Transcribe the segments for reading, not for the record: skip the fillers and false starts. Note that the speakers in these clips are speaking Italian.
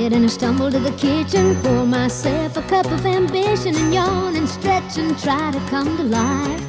bed and I stumble to the kitchen, pour myself a cup of ambition and yawn and stretch and try to come to life.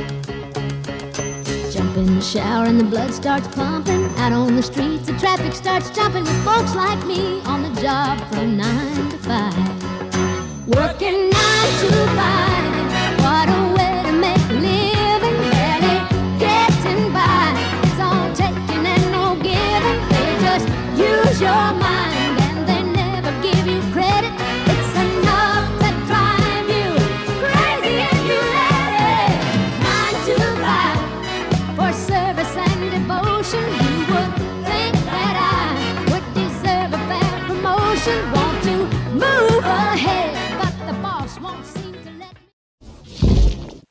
Jump in the shower and the blood starts pumping. Out on the streets the traffic starts jumping with folks like me on the job from 9 to 5. Working 9 to 5, what a way to make a living. Barely getting by, it's all taking and no giving. They just use your mind and they never give you credit. It's enough to drive you crazy if you let it. 9 to 5, for service and devotion. You would think that I would deserve a fair promotion. Want to move ahead, but the boss won't seem to let me.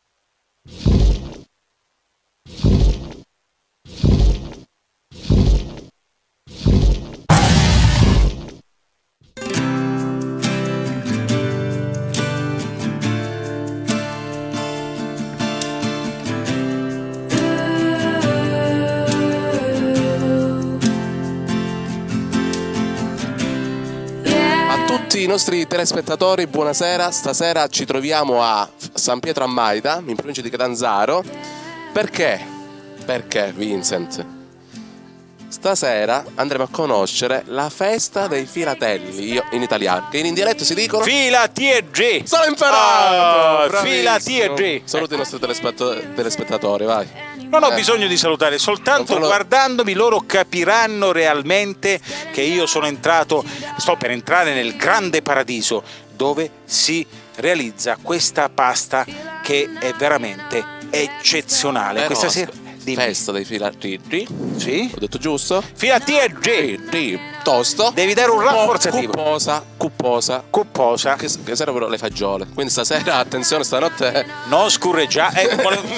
I nostri telespettatori, buonasera. Stasera ci troviamo a San Pietro a Maida, in provincia di Catanzaro. Perché? Perché, Vincent? Stasera andremo a conoscere la festa dei filatelli, io in italiano, che in dialetto si dicono Filatieggi. Sono imparato! Filatieggi. Saluti i nostri telespettatori, vai. Non ho bisogno di salutare, soltanto guardandomi loro capiranno realmente che io sto per entrare nel grande paradiso dove si realizza questa pasta che è veramente eccezionale. Questa sera festa dei filatieggi. Sì? Ho detto giusto? Filatieggi. Tosto. Devi dare un rafforzativo. Cupposa. Che servono le fagiole. Quindi stasera, attenzione, stanotte non scurreggiare.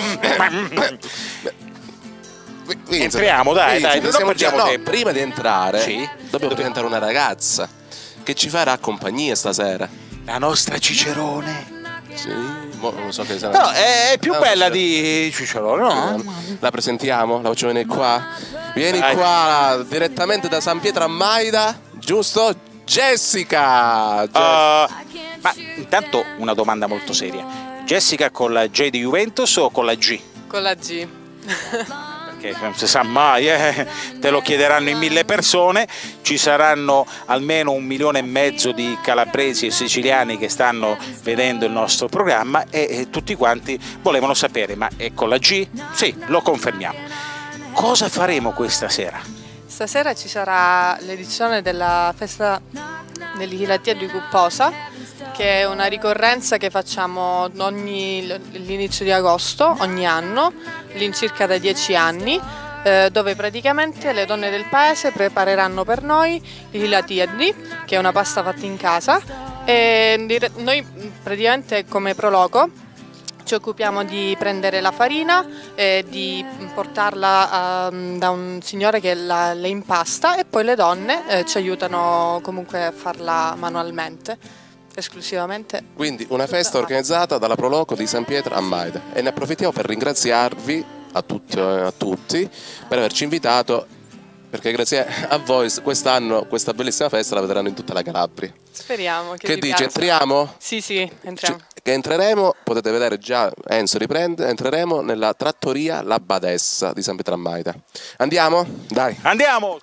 Entriamo, dai, prima di entrare dobbiamo presentare una ragazza che ci farà compagnia stasera. La nostra Cicerone. Sì, non so che sarà. No, è più bella di Cicerone, no? La presentiamo, la faccio venire qua. Vieni qua direttamente da San Pietro a Maida, giusto? Jessica! Ma intanto una domanda molto seria. Jessica con la J di Juventus o con la G? Con la G. Che non si sa mai, te lo chiederanno in 1000 persone, ci saranno almeno 1,5 milioni di calabresi e siciliani che stanno vedendo il nostro programma e tutti quanti volevano sapere, ma è con la G? Sì, lo confermiamo. Cosa faremo questa sera? Stasera ci sarà l'edizione della festa dell'Ilatia di Cupposa, che è una ricorrenza che facciamo all'inizio di agosto, ogni anno, all'incirca da 10 anni, dove praticamente le donne del paese prepareranno per noi l'Ilatiadri, che è una pasta fatta in casa, e noi praticamente come prologo ci occupiamo di prendere la farina e di portarla da un signore che le impasta e poi le donne ci aiutano comunque a farla manualmente. Esclusivamente. Quindi una festa organizzata dalla Proloco di San Pietro a Maida e ne approfittiamo per ringraziarvi a tutti per averci invitato, perché grazie a voi quest'anno questa bellissima festa la vedranno in tutta la Calabria. Speriamo che dice, entriamo? Sì, entriamo. Che entreremo, potete vedere già, Enzo riprende, entreremo nella trattoria La Badessa di San Pietro a Maida. Andiamo? Dai. Andiamo!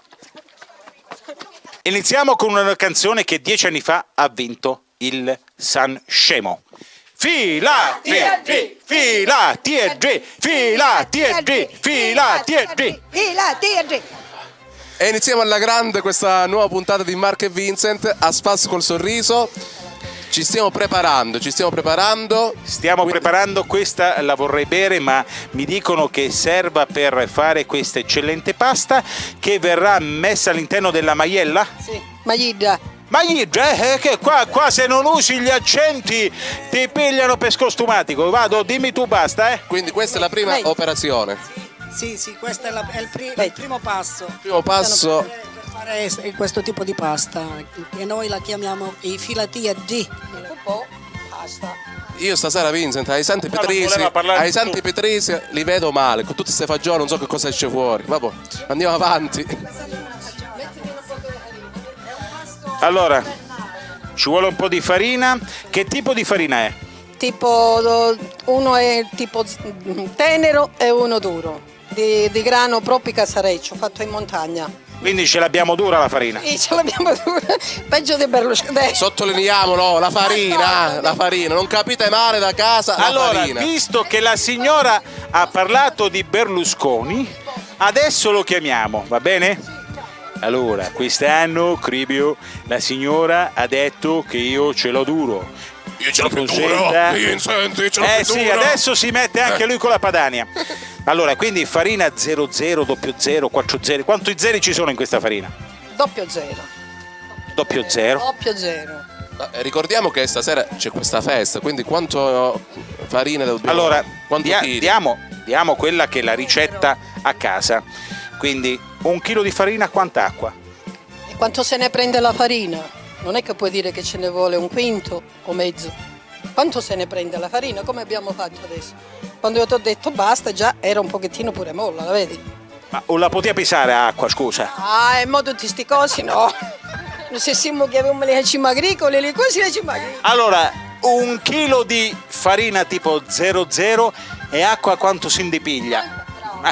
Iniziamo con una canzone che 10 anni fa ha vinto il Sanremo. Filatieggi, filatieggi, filatieggi, filatieggi, filatieggi. E iniziamo alla grande questa nuova puntata di Mark e Vincent a spasso col sorriso. Ci stiamo preparando. Stiamo preparando, questa la vorrei bere, ma mi dicono che serva per fare questa eccellente pasta che verrà messa all'interno della maiella? Sì, maiglia. Maiglia, che qua se non usi gli accenti ti pigliano per scostumatico. Vado, dimmi tu basta, Quindi questa è la prima operazione. Sì, questo è il primo passo. Primo passo. Per fare questo tipo di pasta, e noi la chiamiamo i filatieggi. Pasta. Io stasera, Vincent, ai Santi Petrisi li vedo male, con tutte queste fagiole non so che cosa esce fuori. Vabbè, andiamo avanti. Allora, ci vuole un po' di farina. Che tipo di farina è? Tipo, uno è tipo tenero e uno duro, di grano proprio casareccio, fatto in montagna. Quindi ce l'abbiamo dura la farina. Sì, ce l'abbiamo dura, peggio di Berlusconi. Sottolineiamolo, la farina, non capite male da casa, la Allora, farina. visto che la signora ha parlato di Berlusconi, adesso lo chiamiamo, va bene? Allora, quest'anno, Cribio, la signora ha detto che io ce l'ho duro. Io ce l'ho più Presenta- duro, senti, ce l'ho più Sì, duro. adesso si mette anche lui con la Padania. Allora, quindi farina 00, 00, 40. Quanti zeri ci sono in questa farina? Doppio zero. Doppio zero. Doppio zero. Ricordiamo che stasera c'è questa festa, quindi quanto farina dobbiamo... Allora, quanto chili? diamo quella che è la ricetta a casa. Quindi 1 chilo di farina, quanta acqua? E quanto se ne prende la farina? Non è che puoi dire che ce ne vuole un quinto o mezzo. Quanto se ne prende la farina? Come abbiamo fatto adesso? Quando io ti ho detto basta, già era un pochettino pure molla, la vedi? Ma o la poteva pisare a acqua, scusa? Ah, in modo di sti cosi no. Non se siamo che avevamo le cime agricole, le cose le cime agricole. Allora, 1 chilo di farina tipo 00 e acqua quanto si indipiglia?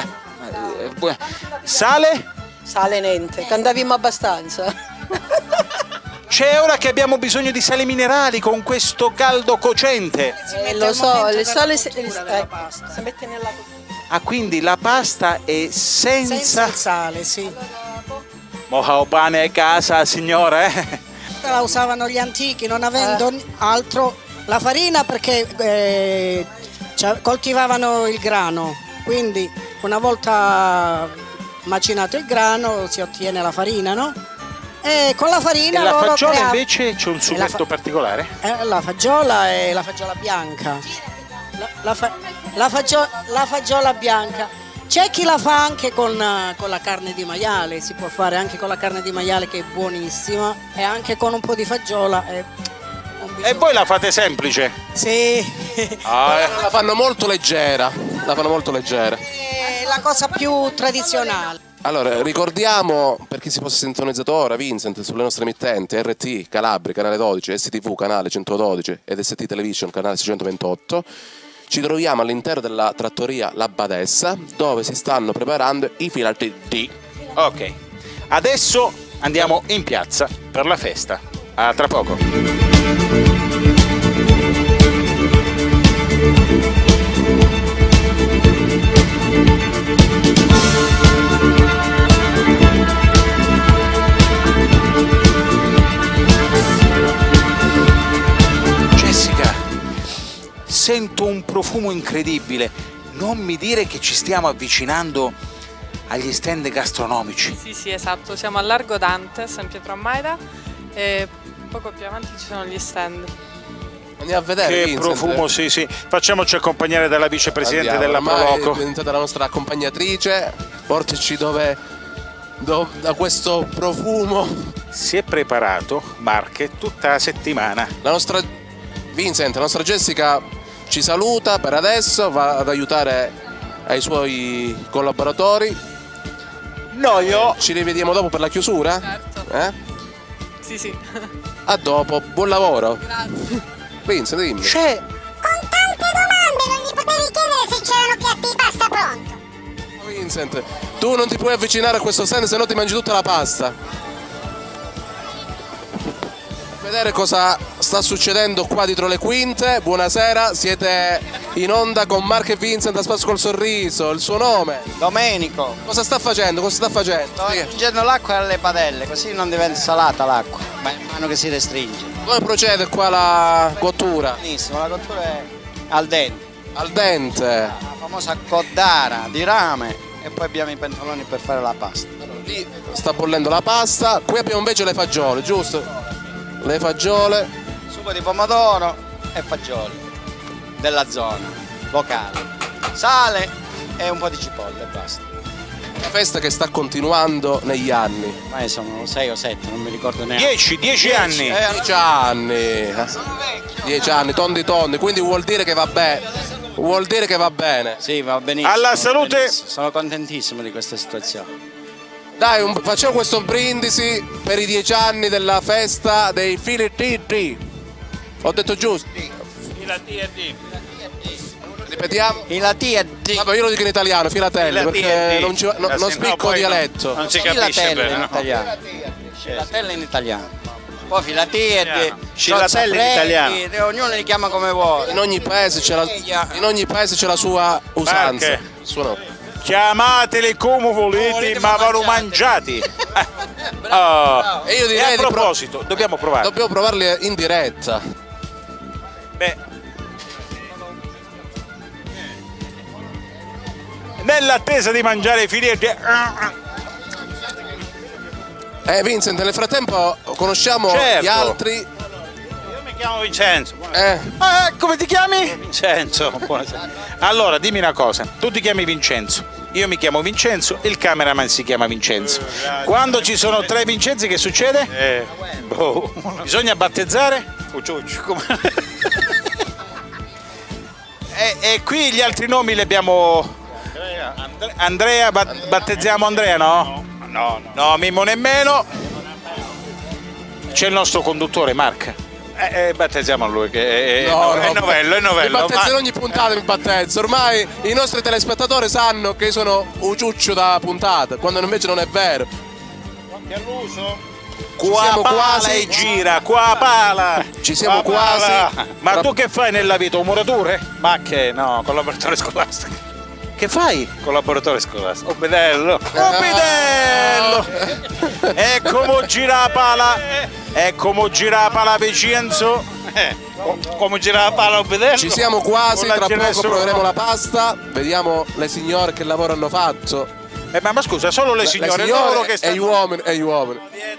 Sale? Sale niente, che andavamo abbastanza. C'è ora che abbiamo bisogno di sali minerali con questo caldo cocente. Lo so, il sale si mette nella cottura. Ah, quindi la pasta è Senza il sale, sì. Moja o pane a casa, signora, eh? La usavano gli antichi, non avendo altro. La farina perché coltivavano il grano, quindi una volta macinato il grano si ottiene la farina, no? E con la farina E la loro faggiola creavano- invece c'è un sughetto particolare? La faggiola è la faggiola bianca. La faggiola bianca. C'è chi la fa anche con la carne di maiale, si può fare anche con la carne di maiale che è buonissima e anche con un po' di faggiola. E voi la fate semplice? Sì, La fanno molto leggera, è la cosa più tradizionale. Allora, ricordiamo, per chi si fosse sintonizzato ora, Vincent, sulle nostre emittenti, RT, Calabria, canale 12, STV, canale 112 ed ST Television, canale 628, ci troviamo all'interno della trattoria La Badessa, dove si stanno preparando i filati di... Ok, adesso andiamo in piazza per la festa. A tra poco. Jessica, sento un profumo incredibile. Non mi dire che ci stiamo avvicinando agli stand gastronomici. Sì, esatto, siamo a Largo Dante, San Pietro a Maida e poco più avanti ci sono gli stand. Andiamo a vedere, Che Vincent. profumo, sì. Facciamoci accompagnare dalla vicepresidente Andiamo, della ormai Proloco. è diventata la nostra accompagnatrice, portaci da questo profumo. Si è preparato, Marche, tutta la settimana. La nostra Jessica ci saluta per adesso, va ad aiutare ai suoi collaboratori. Ci rivediamo dopo per la chiusura? Certo. Sì. A dopo, buon lavoro. Grazie. Vincent, dimmi. C'è Con tante domande non gli potevi chiedere se c'erano piatti di pasta pronto. Vincent, tu non ti puoi avvicinare a questo stand, se no ti mangi tutta la pasta. Vedere cosa sta succedendo qua dietro le quinte. Buonasera, siete in onda con Marco e Vincent a Spasso col Sorriso. Il suo nome? Domenico, Cosa sta facendo? sto aggiungendo l'acqua alle padelle, così non diventa salata l'acqua, man mano che si restringe. Come procede qua la cottura? Benissimo, la cottura è al dente, Al dente. la famosa codara di rame e poi abbiamo i pentoloni per fare la pasta. Lì sta bollendo la pasta. Qui abbiamo invece le fagiole, giusto? Le fagiole. Sugo di pomodoro e fagioli della zona locale, sale e un po' di cipolle e basta. Una festa che sta continuando negli anni. Ma sono 6 o 7, non mi ricordo neanche. 10 anni. 10 anni. 10 anni, tondi, quindi vuol dire che va bene. Vuol dire che va bene. Sì, va benissimo. Alla va salute. benissimo. Sono contentissimo di questa situazione. Dai, facciamo questo brindisi per i 10 anni della festa dei fili TT. Ho detto giusto? La TD. Ripetiamo? La TD. Vabbè, io lo dico in italiano, filatelli, perché non spicco dialetto. Non si capisce Filatelle bene. in italiano. Filatelle in italiano. Poi filatelle, Filatelle in italiano. ognuno li chiama come vuole. In ogni paese c'è la sua usanza. Perché? Suono. Chiamateli come volete, ma vanno mangiati. Oh. E io direi a di proposito, dobbiamo provare. Dobbiamo provarli in diretta. Beh. Nell'attesa di mangiare i filetti. Vincent, nel frattempo conosciamo Certo. gli altri. Io mi chiamo Vincenzo. Come ti chiami? Vincenzo. Buonasera. Allora, dimmi una cosa. Tu ti chiami Vincenzo. Io mi chiamo Vincenzo, il cameraman si chiama Vincenzo. Quando ci sono 3 Vincenzi che succede? Bisogna battezzare? E qui gli altri nomi li abbiamo. Andrea, battezziamo Andrea, no? No, Mimmo nemmeno. C'è il nostro conduttore, Mark. Battezziamo lui, che è novello. Mi battezzo in ogni puntata, mi battezzo. Ormai i nostri telespettatori sanno che io sono un ciuccio da puntata, quando invece non è vero. Quanti all'uso? Qua Siamo quasi. pala e gira, qua pala. Ci siamo qua quasi. pala. Ma tu che fai nella vita? Un muratore? Ma che no, collaboratore scolastico. Che fai? Collaboratore scolastico. Un bidello. E come gira la pala? E come gira la pala Vincenzo? Come gira la pala un bidello? Ci siamo quasi, Non la tra gira poco nessuno. proveremo la pasta. Vediamo le signore che lavoro hanno fatto. Ma scusa, solo le signore, loro che stanno e gli uomini.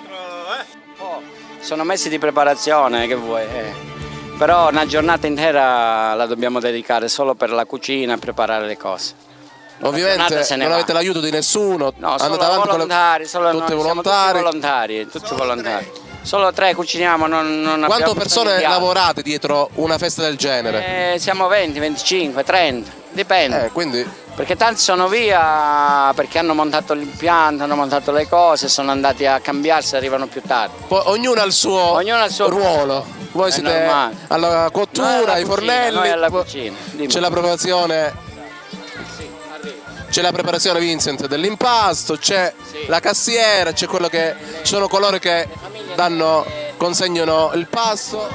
Sono mesi di preparazione, che vuoi? Però una giornata intera la dobbiamo dedicare solo per la cucina e preparare le cose. Ovviamente non avete l'aiuto di nessuno. No, solo andate avanti volontari, con tutti volontari. tutti volontari. Solo 3 cuciniamo, non abbiamo Quante persone bisogno di altri. lavorate dietro una festa del genere? Siamo 20, 25, 30, dipende. Quindi Perché tanti sono via perché hanno montato l'impianto, hanno montato le cose, sono andati a cambiarsi e arrivano più tardi. poi ognuno ha il suo ruolo. Voi siete normale. alla cottura, Noi alla ai cucina, fornelli. noi alla cucina. Dimmi. C'è la preparazione. C'è la preparazione, Vincent, dell'impasto, c'è la cassiera, c'è quello che sono coloro che consegnano il pasto.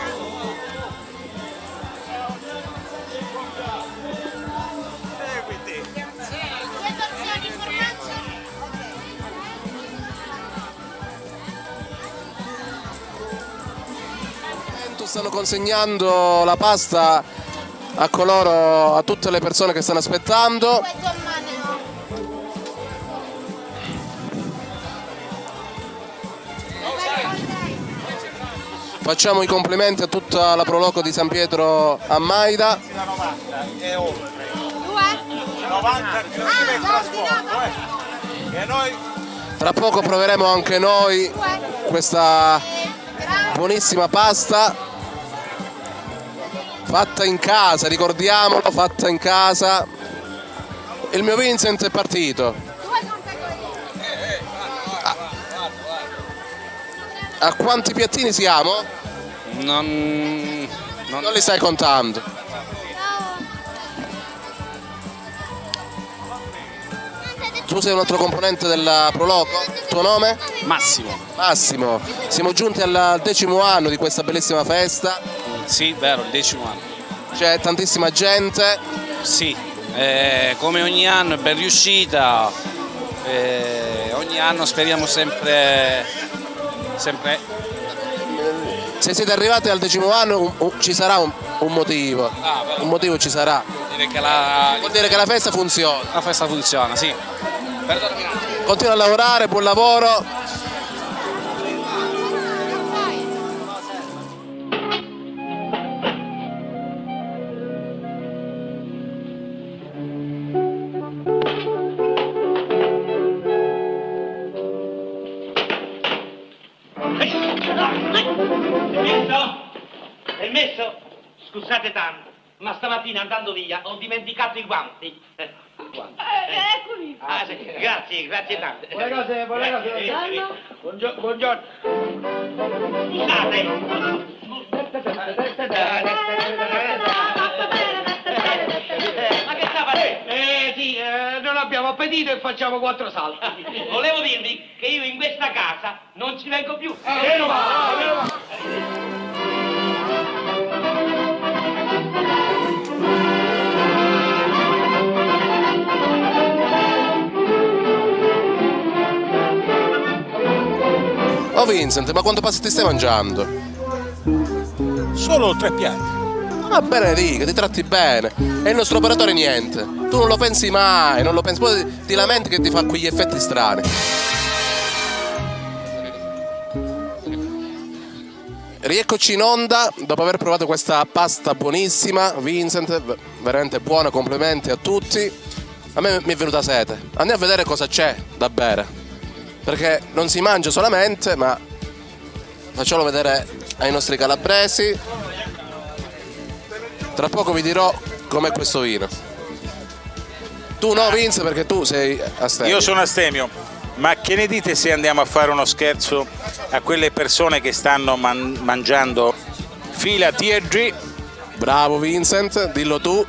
Stanno consegnando la pasta a tutte le persone che stanno aspettando. Facciamo i complimenti a tutta la Proloco di San Pietro a Maida. 90 chilometri di trasporto, E noi Tra poco proveremo anche noi questa buonissima pasta fatta in casa, ricordiamolo, fatta in casa. Il mio Vincent è partito. A quanti piattini siamo? Non li stai contando. Tu sei un altro componente della Proloco? Tuo nome? Massimo. Massimo. Siamo giunti al 10° anno di questa bellissima festa. Sì, vero, il 10° anno. C'è tantissima gente. Sì, come ogni anno è ben riuscita. Ogni anno speriamo sempre. Se siete arrivati al 10° anno ci sarà un motivo. Un motivo ci sarà. Vuol dire che la festa funziona. La festa funziona, sì. Perdonami un attimo. Continua a lavorare, buon lavoro. Permesso? Scusate tanto, ma stamattina andando via ho dimenticato i guanti. Eccomi, Ah, sì, grazie, grazie tante. Buone cose, buongiorno. Scusate. Ma che sta facendo? Sì, non abbiamo appetito e facciamo 4 salti. Volevo dirvi che io in questa casa non ci vengo più. Meno male. Oh Vincent, ma quanto pasta ti stai mangiando? Solo 3 piatti. Va bene, dica, ti tratti bene. E il nostro operatore niente. Tu non lo pensi mai, non lo pensi. Poi ti lamenti che ti fa quegli effetti strani. Rieccoci in onda dopo aver provato questa pasta buonissima. Vincent, veramente buona, complimenti a tutti. A me mi è venuta sete. Andiamo a vedere cosa c'è da bere. Perché non si mangia solamente, ma facciamolo vedere ai nostri calabresi. Tra poco vi dirò com'è questo vino. Tu no, Vince, perché tu sei astemio. Io sono astemio, ma che ne dite se andiamo a fare uno scherzo a quelle persone che stanno mangiando fila TG? Bravo Vincent, dillo tu.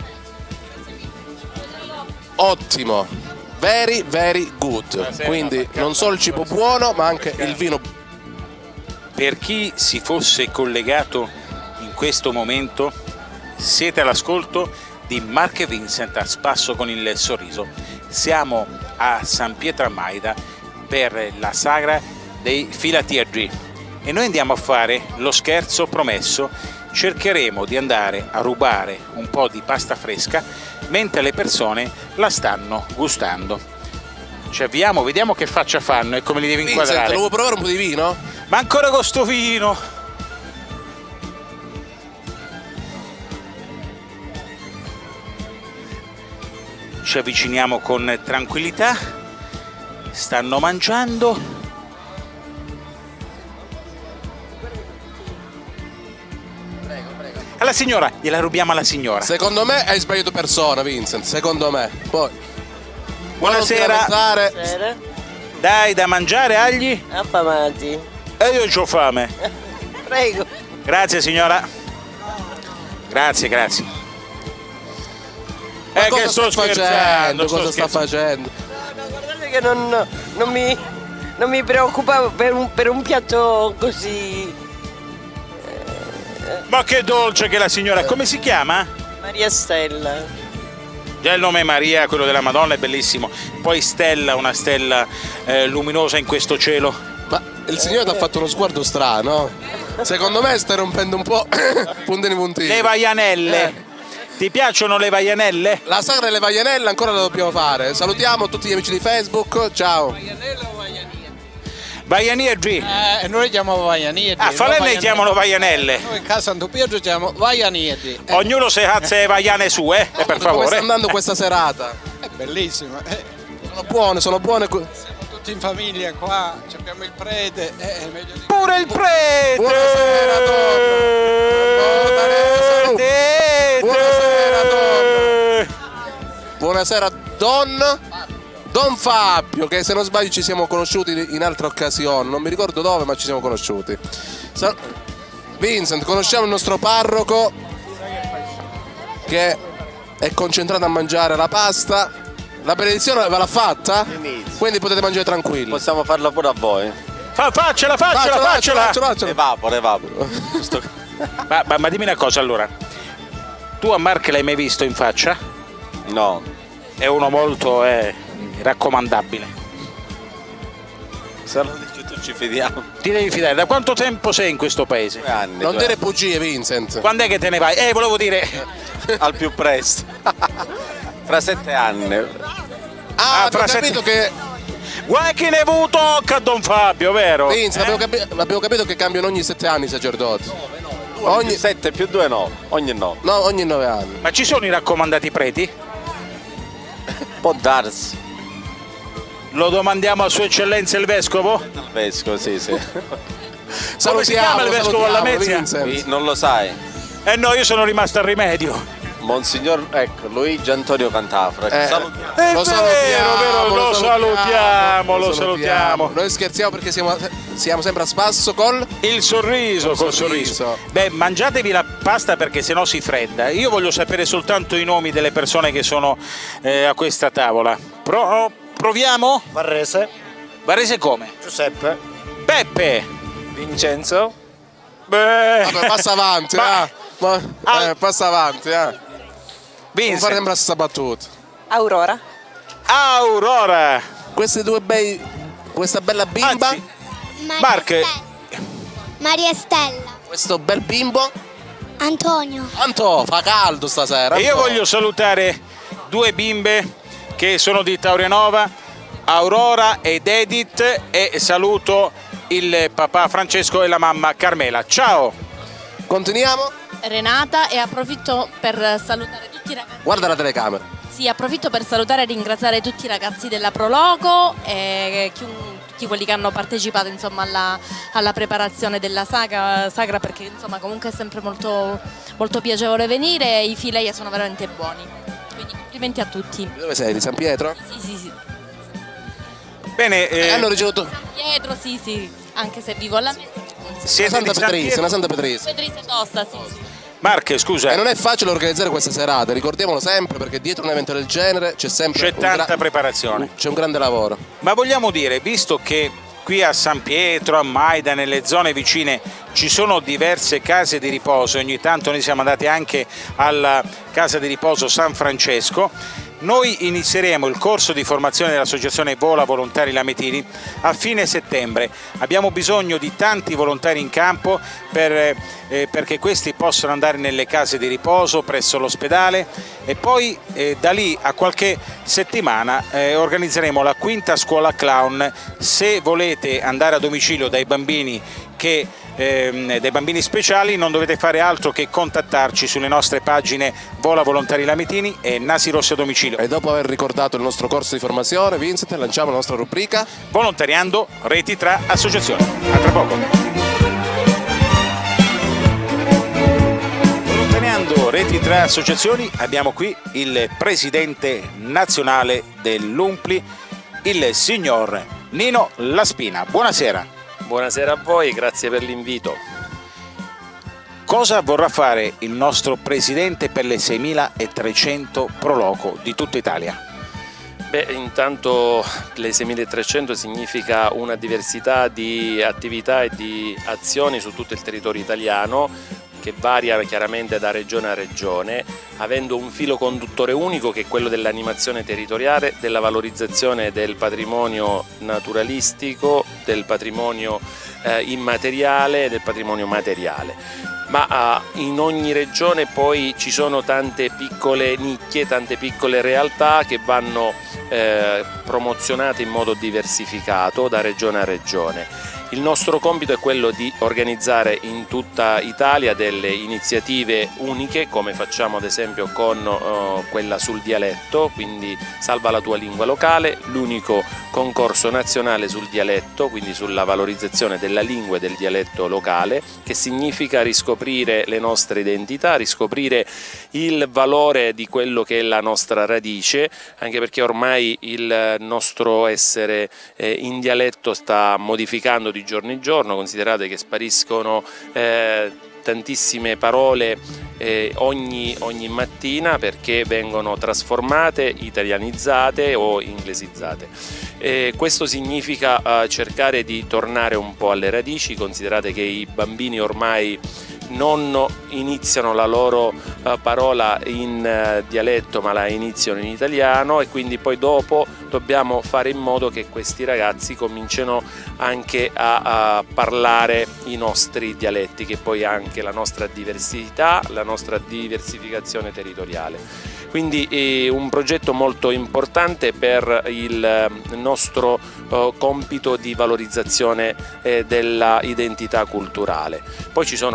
Ottimo. Very, very good. Quindi non solo il cibo buono, ma anche il vino. Per chi si fosse collegato in questo momento, siete all'ascolto di Mark e Vincent a spasso con il sorriso. Siamo a San Pietro a Maida per la sagra dei Fila TG e noi andiamo a fare lo scherzo promesso. Cercheremo di andare a rubare un po' di pasta fresca mentre le persone la stanno gustando. Ci avviamo, vediamo che faccia fanno e come li devi inquadrare. Vincent, lo vuoi provare un po' di vino? Ma ancora con sto vino! Ci avviciniamo con tranquillità. Stanno mangiando. Alla signora, gliela rubiamo alla signora. Secondo me hai sbagliato persona, Vincent, secondo me. Poi buonasera. Dai da mangiare agli? Affamati. E io c'ho fame. Prego. Grazie signora. Grazie. Ma cosa che sto facendo? Cosa sta scherzando. facendo? No, guardate che non mi preoccupavo per un piatto così. Ma che dolce che la signora, come si chiama? Maria Stella. Già il nome Maria, quello della Madonna, è bellissimo. Poi Stella, una stella luminosa in questo cielo. Ma il signore ti ha fatto uno sguardo strano. Secondo me stai rompendo un po' puntini. Le vaianelle. Ti piacciono le vaianelle? La sagra delle vaianelle ancora la dobbiamo fare. Salutiamo tutti gli amici di Facebook. Ciao. Vaianie G. Noi chiamiamo Vaianie G. A Falenne chiamano vaianelle. Noi in casa Santo Pietro chiamiamo Vaianie G. Ognuno si cazza le vaiane sue, per favore. Come sta andando questa serata? È bellissima. Sono buone. Siamo tutti in famiglia qua, abbiamo il prete. Meglio di... Pure il prete! Buonasera, Buonasera, Don Fabio, che se non sbaglio ci siamo conosciuti in altre occasioni, non mi ricordo dove, ma ci siamo conosciuti. Vincent, conosciamo il nostro parroco che è concentrato a mangiare la pasta. La benedizione ve l'ha fatta? Quindi potete mangiare tranquilli. Possiamo farla pure a voi. Faccela! Evapora. ma dimmi una cosa allora. Tu a Mark l'hai mai visto in faccia? No. È uno molto raccomandabile. Se lo dici tu ci fidiamo. Ti devi fidare. Da quanto tempo sei in questo paese? 2 anni. Non dire bugie, Vincent. Quando è che te ne vai? Volevo dire al più presto. Fra 7 anni. Abbiamo capito che... Guarda chi ne tocca a Don Fabio, vero? Vincent, abbiamo capito che cambiano ogni 7 anni i sacerdoti. Ogni 7 più 2 9. Ogni 9. No, ogni 9 anni. Ma ci sono i raccomandati preti? Può darsi. Lo domandiamo a Sua Eccellenza il Vescovo? Il Vescovo, sì. Come si chiama il Vescovo alla Mezzia? Non lo sai. No, io sono rimasto al rimedio. Monsignor, ecco, Luigi Antonio Cantafora. Salutiamo. Lo salutiamo. Noi scherziamo perché siamo sempre a spasso col sorriso. Beh, mangiatevi la pasta perché sennò si fredda. Io voglio sapere soltanto i nomi delle persone che sono a questa tavola. Proviamo? Varrese. Varrese come? Giuseppe. Peppe. Vincenzo. Beh. Vabbè, passa avanti, passa avanti, Non fare sempre la stessa battuta. Aurora. Questa bella bimba. Anzi, Maria Stella. Questo bel bimbo. Antonio. Fa caldo stasera. E io voglio salutare due bimbe che sono di Taurianova, Aurora ed Edith, e saluto il papà Francesco e la mamma Carmela. Ciao! Continuiamo? Renata, e approfitto per salutare tutti i ragazzi. Guarda la telecamera. Sì, approfitto per salutare e ringraziare tutti i ragazzi della Proloco e tutti quelli che hanno partecipato, insomma, alla preparazione della sagra, perché insomma comunque è sempre molto, molto piacevole venire e i filei sono veramente buoni. Quindi complimenti a tutti. Dove sei? Di San Pietro? Sì. Bene, hanno ricevuto. San Pietro, sì, anche se vivo alla messa. Una Santa Patrizia. Pedrizia tosta, sì. Marche, scusa. E non è facile organizzare queste serate, ricordiamolo sempre, perché dietro un evento del genere c'è sempre tanta preparazione. C'è un grande lavoro. Ma vogliamo dire, visto che qui a San Pietro, a Maida, nelle zone vicine ci sono diverse case di riposo, ogni tanto noi siamo andati anche alla casa di riposo San Francesco, noi inizieremo il corso di formazione dell'associazione Vola Volontari Lametini a fine settembre. Abbiamo bisogno di tanti volontari in campo perché questi possano andare nelle case di riposo presso l'ospedale, e poi da lì a qualche settimana organizzeremo la quinta scuola clown. Se volete andare a domicilio dai bambini speciali, non dovete fare altro che contattarci sulle nostre pagine Vola Volontari Lametini e Nasi Rossi a domicilio. E dopo aver ricordato il nostro corso di formazione, Vincent, lanciamo la nostra rubrica Volontariando reti tra associazioni. A tra poco. Volontariando reti tra associazioni, abbiamo qui il presidente nazionale dell'UNPLI, il signor Nino Laspina. Buonasera. Buonasera a voi, grazie per l'invito. Cosa vorrà fare il nostro presidente per le 6.300 Proloco di tutta Italia? Beh, intanto le 6.300 significa una diversità di attività e di azioni su tutto il territorio italiano, che varia chiaramente da regione a regione, avendo un filo conduttore unico che è quello dell'animazione territoriale, della valorizzazione del patrimonio naturalistico, del patrimonio immateriale e del patrimonio materiale. Ma in ogni regione poi ci sono tante piccole nicchie, tante piccole realtà che vanno promozionate in modo diversificato da regione a regione. Il nostro compito è quello di organizzare in tutta Italia delle iniziative uniche, come facciamo ad esempio con quella sul dialetto, quindi Salva la tua lingua locale, l'unico concorso nazionale sul dialetto, quindi sulla valorizzazione della lingua e del dialetto locale, che significa riscoprire le nostre identità, riscoprire il valore di quello che è la nostra radice, anche perché ormai il nostro essere in dialetto sta modificando di giorno in giorno. Considerate che spariscono tantissime parole ogni mattina perché vengono trasformate, italianizzate o inglesizzate. Questo significa cercare di tornare un po' alle radici. Considerate che i bambini ormai non iniziano la loro parola in dialetto, ma la iniziano in italiano, e quindi poi dopo dobbiamo fare in modo che questi ragazzi cominciano anche a parlare i nostri dialetti, che poi è anche la nostra diversità, la nostra diversificazione territoriale. Quindi è un progetto molto importante per il nostro compito di valorizzazione della identità culturale. Poi ci sono anche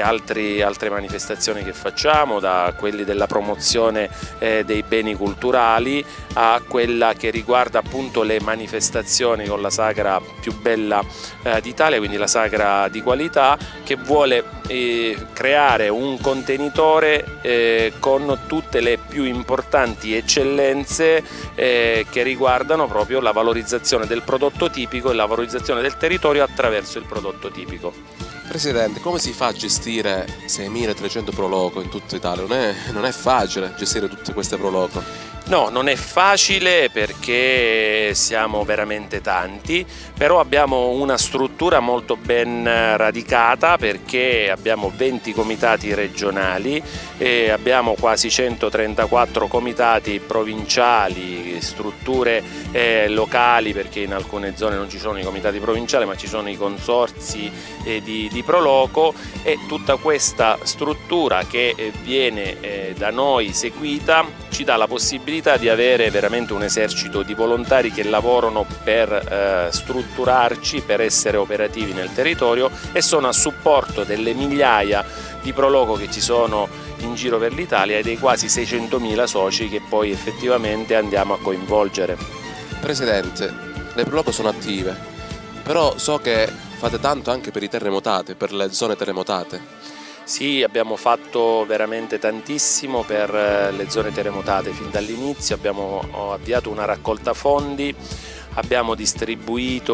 anche altre manifestazioni che facciamo, da quelli della promozione dei beni culturali a quella che riguarda appunto le manifestazioni con la sagra più bella d'Italia, quindi la sagra di qualità, che vuole creare un contenitore con tutte le più importanti eccellenze che riguardano proprio la valorizzazione del prodotto tipico e la valorizzazione del territorio attraverso il prodotto tipico. Presidente, come si fa a gestire 6.300 pro loco in tutta Italia? Non è facile gestire tutte queste pro loco. No, non è facile perché siamo veramente tanti, però abbiamo una struttura molto ben radicata, perché abbiamo 20 comitati regionali e abbiamo quasi 134 comitati provinciali, strutture locali, perché in alcune zone non ci sono i comitati provinciali ma ci sono i consorzi di pro loco, e tutta questa struttura che viene da noi seguita ci dà la possibilità di avere veramente un esercito di volontari che lavorano per strutturarci, per essere operativi nel territorio, e sono a supporto delle migliaia di pro loco che ci sono in giro per l'Italia e dei quasi 600.000 soci che poi effettivamente andiamo a coinvolgere. Presidente, le pro loco sono attive, però so che fate tanto anche per i terremotati, per le zone terremotate. Sì, abbiamo fatto veramente tantissimo per le zone terremotate. Fin dall'inizio abbiamo avviato una raccolta fondi, abbiamo distribuito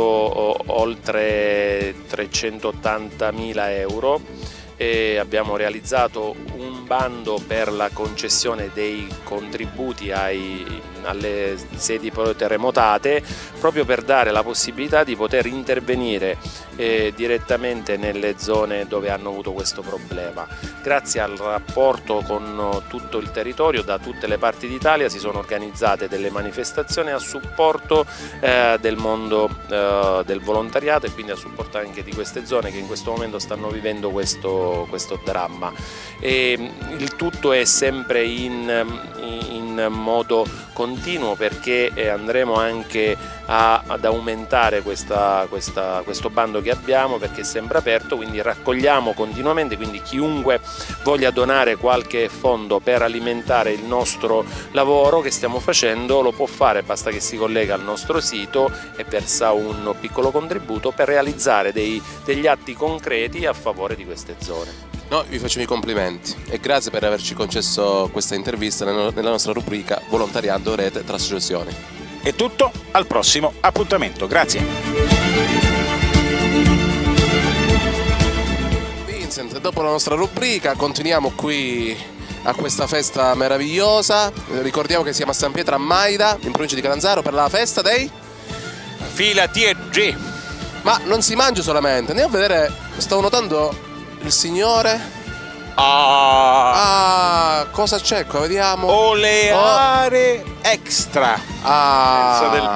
oltre 380.000 euro e abbiamo realizzato un bando per la concessione dei contributi alle sedi terremotate, proprio per dare la possibilità di poter intervenire direttamente nelle zone dove hanno avuto questo problema. Grazie al rapporto con tutto il territorio, da tutte le parti d'Italia si sono organizzate delle manifestazioni a supporto del mondo del volontariato, e quindi a supporto anche di queste zone che in questo momento stanno vivendo questo dramma. E il tutto è sempre in modo continuo, perché andremo anche ad aumentare questo bando che abbiamo, perché è sempre aperto, quindi raccogliamo continuamente, quindi chiunque voglia donare qualche fondo per alimentare il nostro lavoro che stiamo facendo lo può fare, basta che si collega al nostro sito e versa un piccolo contributo per realizzare degli atti concreti a favore di queste zone. No, vi facciamo i complimenti e grazie per averci concesso questa intervista nella nostra rubrica Volontariato, Rete tra Associazioni. È tutto, al prossimo appuntamento, grazie. Vincent, dopo la nostra rubrica continuiamo qui a questa festa meravigliosa. Ricordiamo che siamo a San Pietro a Maida, in provincia di Catanzaro, per la festa dei Fila TG. Ma non si mangia solamente, andiamo a vedere, stavo notando il signore. Cosa c'è qua? Vediamo. Oleare extra. Pensa del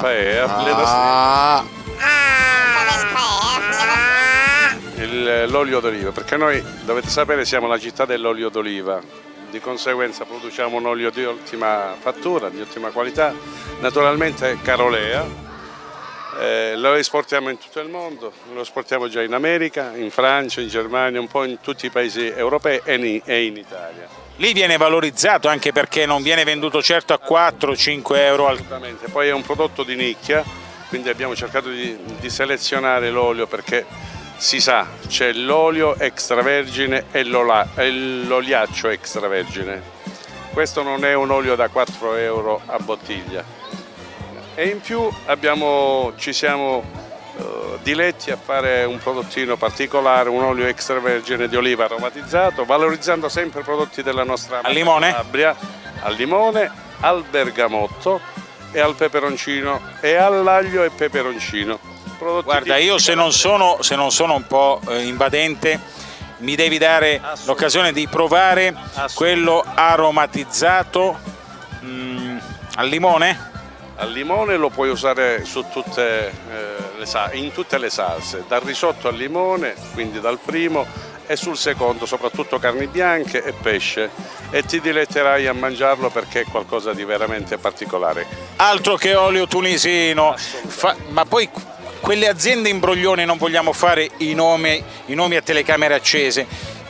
l'olio d'oliva, perché noi, dovete sapere, siamo la città dell'olio d'oliva, di conseguenza produciamo un olio di ottima fattura, di ottima qualità, naturalmente Carolea. Lo esportiamo in tutto il mondo, lo esportiamo già in America, in Francia, in Germania, un po' in tutti i paesi europei e in Italia. Lì viene valorizzato anche perché non viene venduto certo a 4-5 euro. Assolutamente, poi è un prodotto di nicchia, quindi abbiamo cercato di selezionare l'olio, perché si sa, c'è l'olio extravergine e l'oliaccio extravergine. Questo non è un olio da 4 euro a bottiglia. E in più ci siamo diletti a fare un prodottino particolare, un olio extravergine di oliva aromatizzato, valorizzando sempre i prodotti della nostra Calabria, al limone, al bergamotto e al peperoncino e all'aglio e peperoncino. Guarda, io se non sono un po' invadente, mi devi dare l'occasione di provare quello aromatizzato al limone? Al limone lo puoi usare su in tutte le salse, dal risotto al limone, quindi dal primo, e sul secondo soprattutto carni bianche e pesce, e ti diletterai a mangiarlo perché è qualcosa di veramente particolare. Altro che olio tunisino, ma poi quelle aziende imbroglione, non vogliamo fare i nomi a telecamere accese,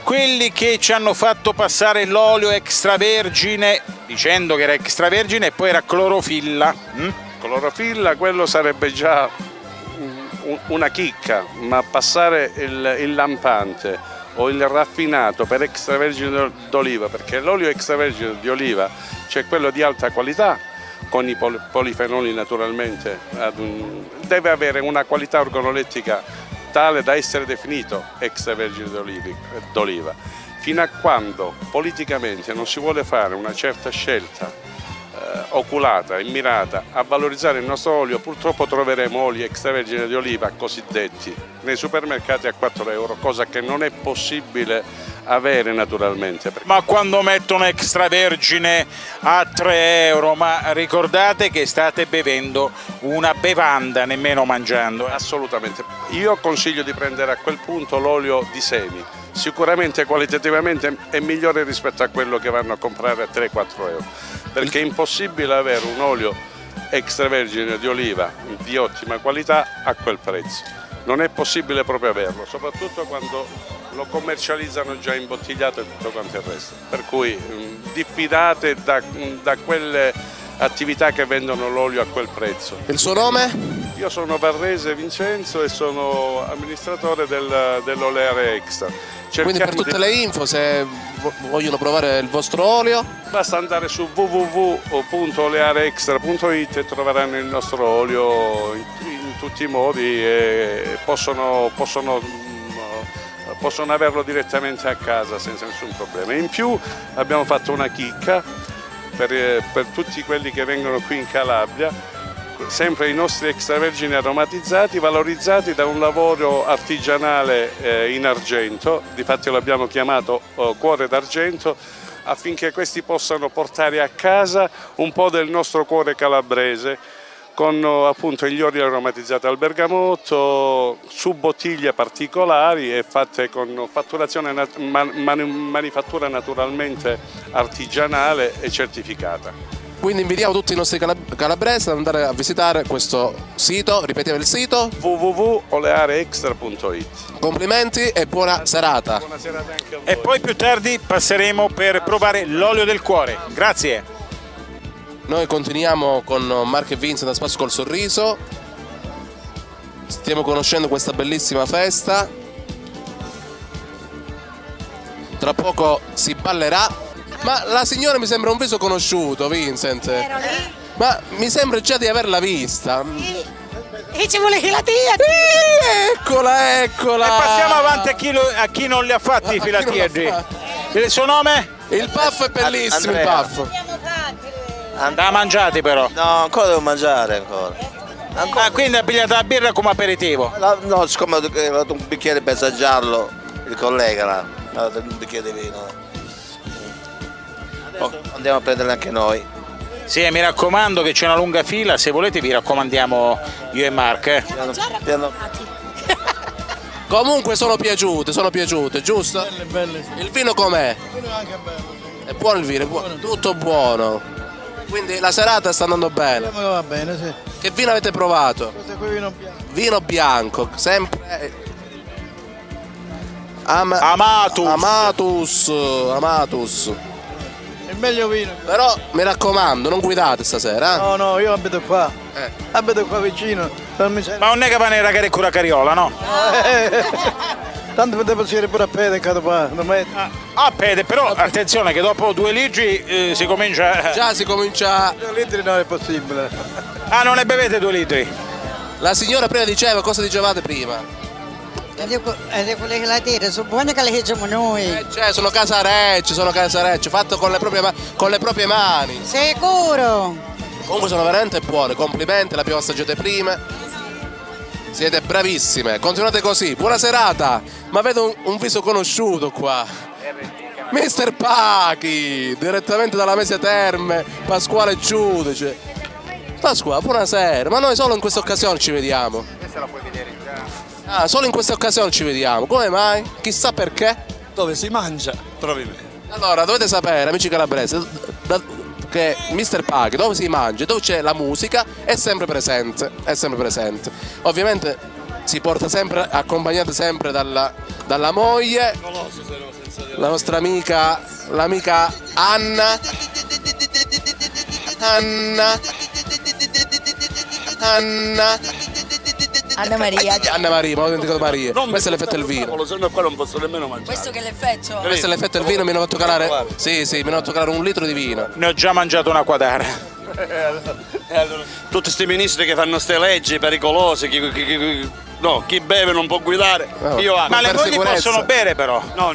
quelli che ci hanno fatto passare l'olio extravergine dicendo che era extravergine e poi era clorofilla. Clorofilla, quello sarebbe già una chicca, ma passare il lampante o il raffinato per extravergine d'oliva, perché l'olio extravergine di oliva c'è quello di alta qualità con i polifenoli naturalmente, deve avere una qualità organolettica tale da essere definito extravergine d'oliva. Fino a quando politicamente non si vuole fare una certa scelta oculata e mirata a valorizzare il nostro olio, purtroppo troveremo oli extravergine di oliva cosiddetti nei supermercati a 4 euro, cosa che non è possibile avere naturalmente. Ma quando mettono extravergine a 3 euro, ma ricordate che state bevendo una bevanda, nemmeno mangiando. Assolutamente, io consiglio di prendere a quel punto l'olio di semi, sicuramente qualitativamente è migliore rispetto a quello che vanno a comprare a 3-4 euro, perché è impossibile avere un olio extravergine di oliva di ottima qualità a quel prezzo, non è possibile proprio averlo, soprattutto quando lo commercializzano già imbottigliato e tutto quanto il resto, per cui diffidate da quelle attività che vendono l'olio a quel prezzo. Il suo nome? Io sono Varrese Vincenzo e sono amministratore dell'Oleare Extra. Quindi per tutte le info, se vogliono provare il vostro olio, basta andare su www.oleareextra.it e troveranno il nostro olio in tutti i modi e possono averlo direttamente a casa senza nessun problema. In più abbiamo fatto una chicca per tutti quelli che vengono qui in Calabria, sempre i nostri extravergini aromatizzati, valorizzati da un lavoro artigianale in argento, difatti l'abbiamo chiamato cuore d'argento, affinché questi possano portare a casa un po' del nostro cuore calabrese, con appunto gli oli aromatizzati al bergamotto, su bottiglie particolari e fatte con fatturazione manifattura naturalmente artigianale e certificata. Quindi invitiamo tutti i nostri calabresi ad andare a visitare questo sito, ripetiamo il sito? www.oleareextra.it. Complimenti e buona serata. Buona serata anche a voi. E poi più tardi passeremo per provare l'olio del cuore. Grazie. Noi continuiamo con Mark e Vincent da Spazio col Sorriso. Stiamo conoscendo questa bellissima festa. Tra poco si ballerà. Ma la signora mi sembra un viso conosciuto, Vincent. Ero lì. Ma mi sembra già di averla vista. Sì. E ci vuole che la tia. Eccola, eccola. E passiamo avanti a chi non li ha fatti i filatieggi. Il suo nome? Il puff è bellissimo, il puff. Da mangiati però. No, ancora devo mangiare ancora. Ah, quindi ha pigliato la birra come aperitivo? No, siccome ho dato un bicchiere per assaggiarlo, il collega ha dato un bicchiere di vino. Andiamo a prenderle anche noi. Sì, mi raccomando che c'è una lunga fila, se volete vi raccomandiamo io e Mark. Comunque sono piaciute, giusto? Belle, sì. Il vino com'è? Il vino è anche bello. È buono il vino, tutto buono. Quindi la serata sta andando bene. Va bene, sì. Che vino avete provato? Questo qui vino bianco. Vino bianco, sempre Amatus. Il meglio vino. Però mi raccomando, non guidate stasera. No, io abito qua. Abito qua vicino. Ma non è che va nella cura Cariola, no? Tanto potevo passare pure a piedi qua. A piedi, però attenzione che dopo 2 litri si comincia. Già si comincia. 2 litri non è possibile. Ah, non ne bevete 2 litri? La signora prima diceva, cosa dicevate prima? Quelle che la dire, sono buone che le facciamo noi. Cioè, sono casarecce, fatto con le proprie mani. Sicuro. Comunque sono veramente buone, complimenti, l'abbiamo assaggiate prima. Siete bravissime, continuate così, buona serata. Ma vedo un viso conosciuto qua. Mister Pachi, direttamente dalla Mese Terme, Pasquale Giudice. Pasquale, buonasera, ma noi solo in questa occasione ci vediamo. Questa la puoi vedere già. Ah, solo in questa occasione ci vediamo, come mai? Chissà perché? Dove si mangia, probabilmente. Allora, dovete sapere, amici calabresi, che Mister Pachi, dove si mangia, dove c'è la musica, è sempre presente, Ovviamente si porta sempre, accompagnata sempre dalla moglie, la nostra amica, l'amica Anna. Anna Maria. Anna Maria, ma ho dimenticato Maria. Questo è l'effetto del vino. Se no qua non posso nemmeno mangiare. Questo che è l'effetto? Questo è l'effetto del vino, mi hanno fatto calare. Sì, mi hanno fatto calare 1 litro di vino. Ne ho già mangiato una quadra. Tutti questi ministri che fanno ste leggi pericolose, chi beve non può guidare. Ma le mogli possono bere però. No.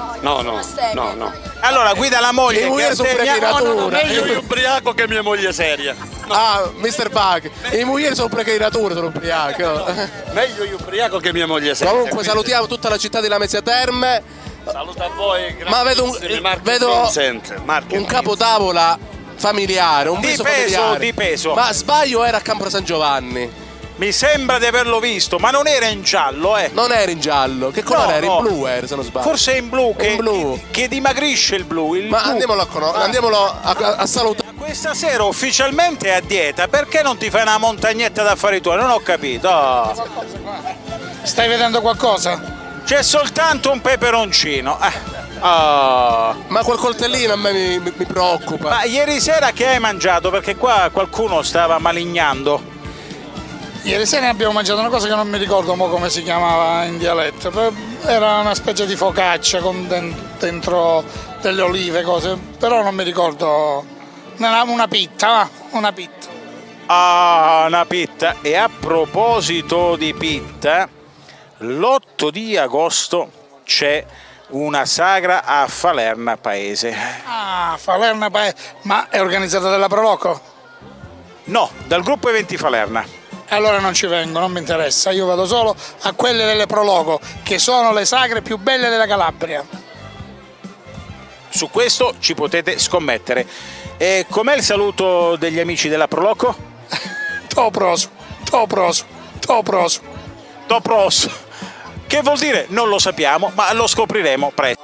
Allora guida la moglie. Le mogli sono precainatura. Meglio io ubriaco che mia moglie seria. Ah, Mr. Bug, i moglieri sono precainatura, sono ubriachi. Meglio io ubriaco che mia moglie seria. Comunque salutiamo tutta la città di Lamezia Terme. Saluto a voi, grazie. Ma vedo un capotavola familiare, un viso familiare. Di peso. Ma sbaglio, era a Campo San Giovanni. Mi sembra di averlo visto, ma non era in giallo, Non era in giallo, che colore era? In blu era, se non sbaglio. Forse è in blu, che dimagrisce il blu. Ma andiamolo a salutare. Questa sera ufficialmente è a dieta, perché non ti fai una montagnetta d'affari tuoi? Non ho capito. Stai vedendo qualcosa? C'è soltanto un peperoncino. Ma quel coltellino a me mi preoccupa. Ma ieri sera che hai mangiato? Perché qua qualcuno stava malignando. Ieri sera abbiamo mangiato una cosa che non mi ricordo come si chiamava in dialetto, era una specie di focaccia con dentro delle olive, cose, però non mi ricordo, una pitta. Una pitta. E a proposito di pitta, l'8 di agosto c'è una sagra a Falerna Paese. Falerna Paese, ma è organizzata dalla Proloco? No, dal gruppo Eventi Falerna. Allora non ci vengo, non mi interessa, io vado solo a quelle delle Proloco, che sono le sagre più belle della Calabria. Su questo ci potete scommettere. E com'è il saluto degli amici della Proloco? Toproso. Che vuol dire? Non lo sappiamo, ma lo scopriremo presto.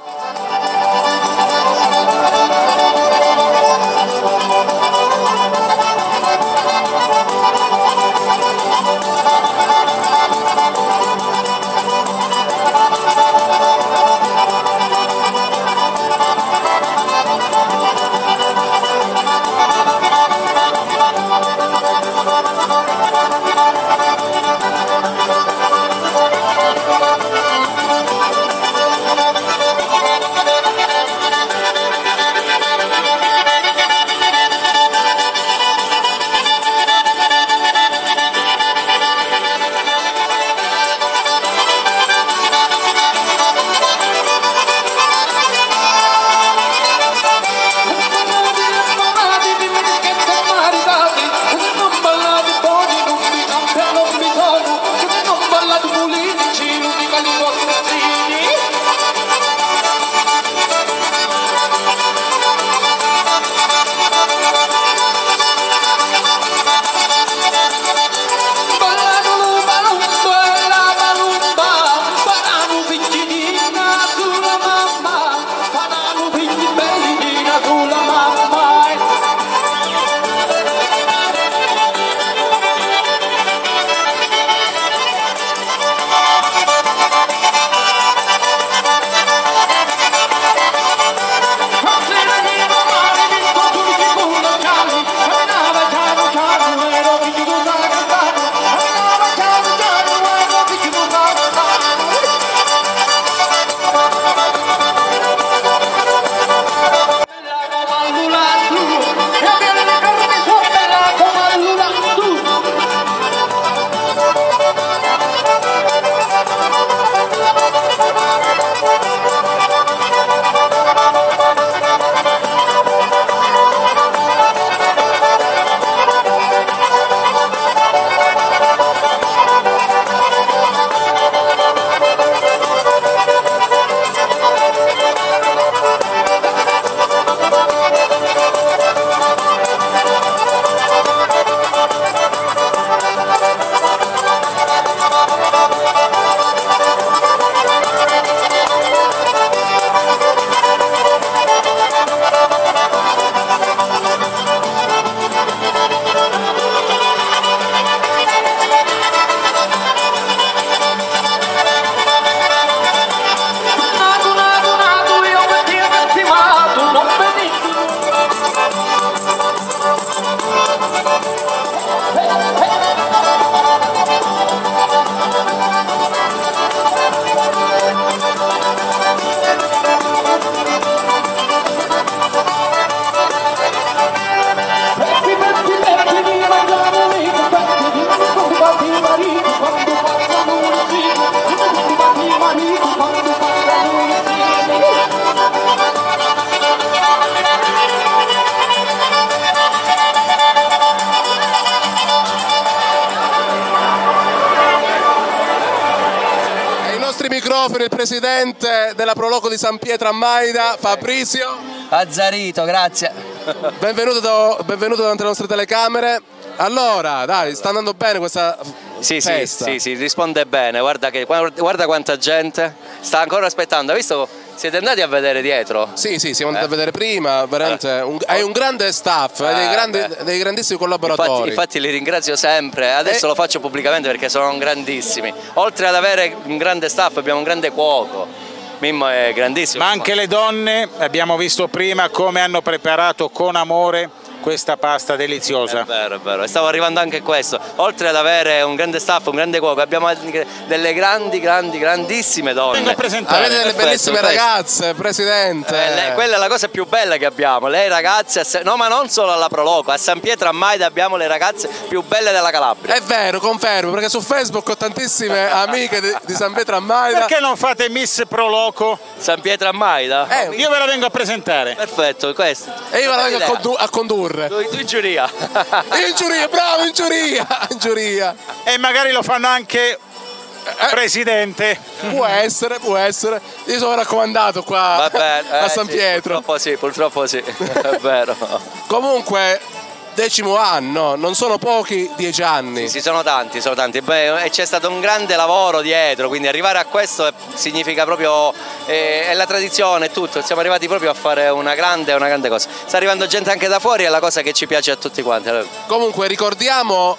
microfono il presidente della Proloco di San Pietro a Maida, Fabrizio Azzarito, grazie. Benvenuto davanti alle nostre telecamere. Allora, dai, sta andando bene questa festa? Sì, risponde bene, guarda quanta gente sta ancora aspettando, hai visto? Siete andati a vedere dietro? Sì, siamo andati a vedere prima, veramente, hai un grande staff, hai dei grandissimi collaboratori. Infatti li ringrazio sempre, adesso lo faccio pubblicamente perché sono grandissimi. Oltre ad avere un grande staff abbiamo un grande cuoco, Mimmo è grandissimo. Ma anche le donne, abbiamo visto prima come hanno preparato con amore questa pasta deliziosa. È vero, e stavo arrivando anche a questo. Oltre ad avere un grande staff, un grande cuoco, abbiamo delle grandissime donne. Vengo a presentare. Avete delle bellissime ragazze, presidente. Quella è la cosa più bella che abbiamo. Le ragazze, no, ma non solo alla Proloco, a San Pietro a Maida abbiamo le ragazze più belle della Calabria. È vero, confermo, perché su Facebook ho tantissime amiche di San Pietro a Maida. Perché non fate Miss Proloco? San Pietro a Maida? Io ve la vengo a presentare. Perfetto, questo. E io ve la vengo a condurre. Tu in giuria. In giuria, bravo, in giuria. E magari lo fanno anche presidente. Può essere. Io sono raccomandato qua a San Pietro. Purtroppo sì, è vero. Comunque, 10° anno, non sono pochi 10 anni. Sì, sono tanti. Beh, c'è stato un grande lavoro dietro, quindi arrivare a questo significa proprio, è la tradizione, è tutto. Siamo arrivati proprio a fare una grande cosa. Sta arrivando gente anche da fuori, è la cosa che ci piace a tutti quanti. Comunque ricordiamo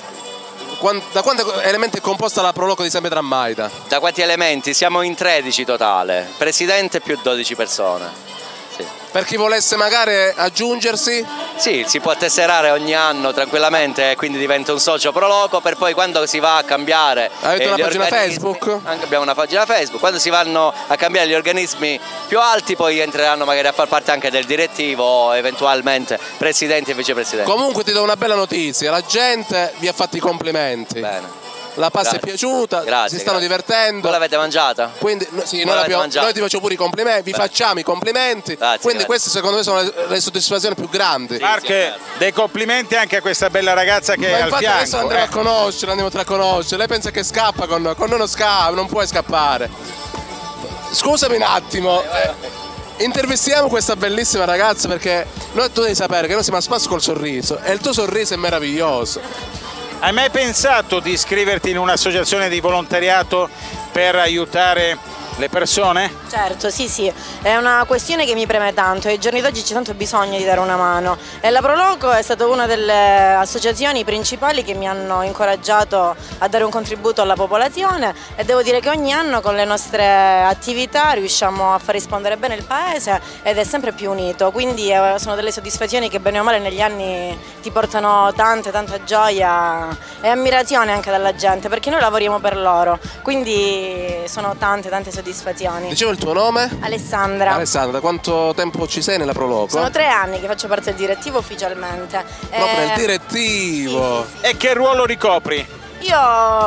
da quanti elementi è composta la Proloco di San Pietro a Maida? Da quanti elementi? Siamo in 13 totale, presidente più 12 persone. Sì. Per chi volesse magari aggiungersi? Sì, si può tesserare ogni anno tranquillamente e quindi diventa un socio Proloco, per poi quando si va a cambiare... Avete una pagina Facebook? Anche abbiamo una pagina Facebook, quando si vanno a cambiare gli organismi più alti poi entreranno magari a far parte anche del direttivo o eventualmente presidente e vicepresidente. Comunque ti do una bella notizia, la gente vi ha fatto i complimenti. Bene. La pasta è piaciuta, si stanno divertendo. Voi l'avete mangiata? Quindi, sì, noi ti facciamo pure i complimenti, vi facciamo i complimenti. Quindi queste secondo me sono le soddisfazioni più grandi. Marche, dei complimenti anche a questa bella ragazza che è al fianco. Adesso andiamo a conoscere, Lei pensa che scappa con noi non scappa, non puoi scappare. Scusami un attimo. Intervistiamo questa bellissima ragazza perché tu devi sapere che noi siamo a spasso col sorriso e il tuo sorriso è meraviglioso. Hai mai pensato di iscriverti in un'associazione di volontariato per aiutare le persone? Certo, sì, è una questione che mi preme tanto e ai giorni d'oggi c'è tanto bisogno di dare una mano e la Proloco è stata una delle associazioni principali che mi hanno incoraggiato a dare un contributo alla popolazione e devo dire che ogni anno con le nostre attività riusciamo a far rispondere bene il paese ed è sempre più unito, quindi sono delle soddisfazioni che bene o male negli anni ti portano tanta gioia e ammirazione anche dalla gente perché noi lavoriamo per loro, quindi sono tante soddisfazioni. Dicevo il tuo nome? Alessandra. Alessandra, da quanto tempo ci sei nella Proloco? Sono 3 anni che faccio parte del direttivo ufficialmente. Proprio nel direttivo? Sì. E che ruolo ricopri? Io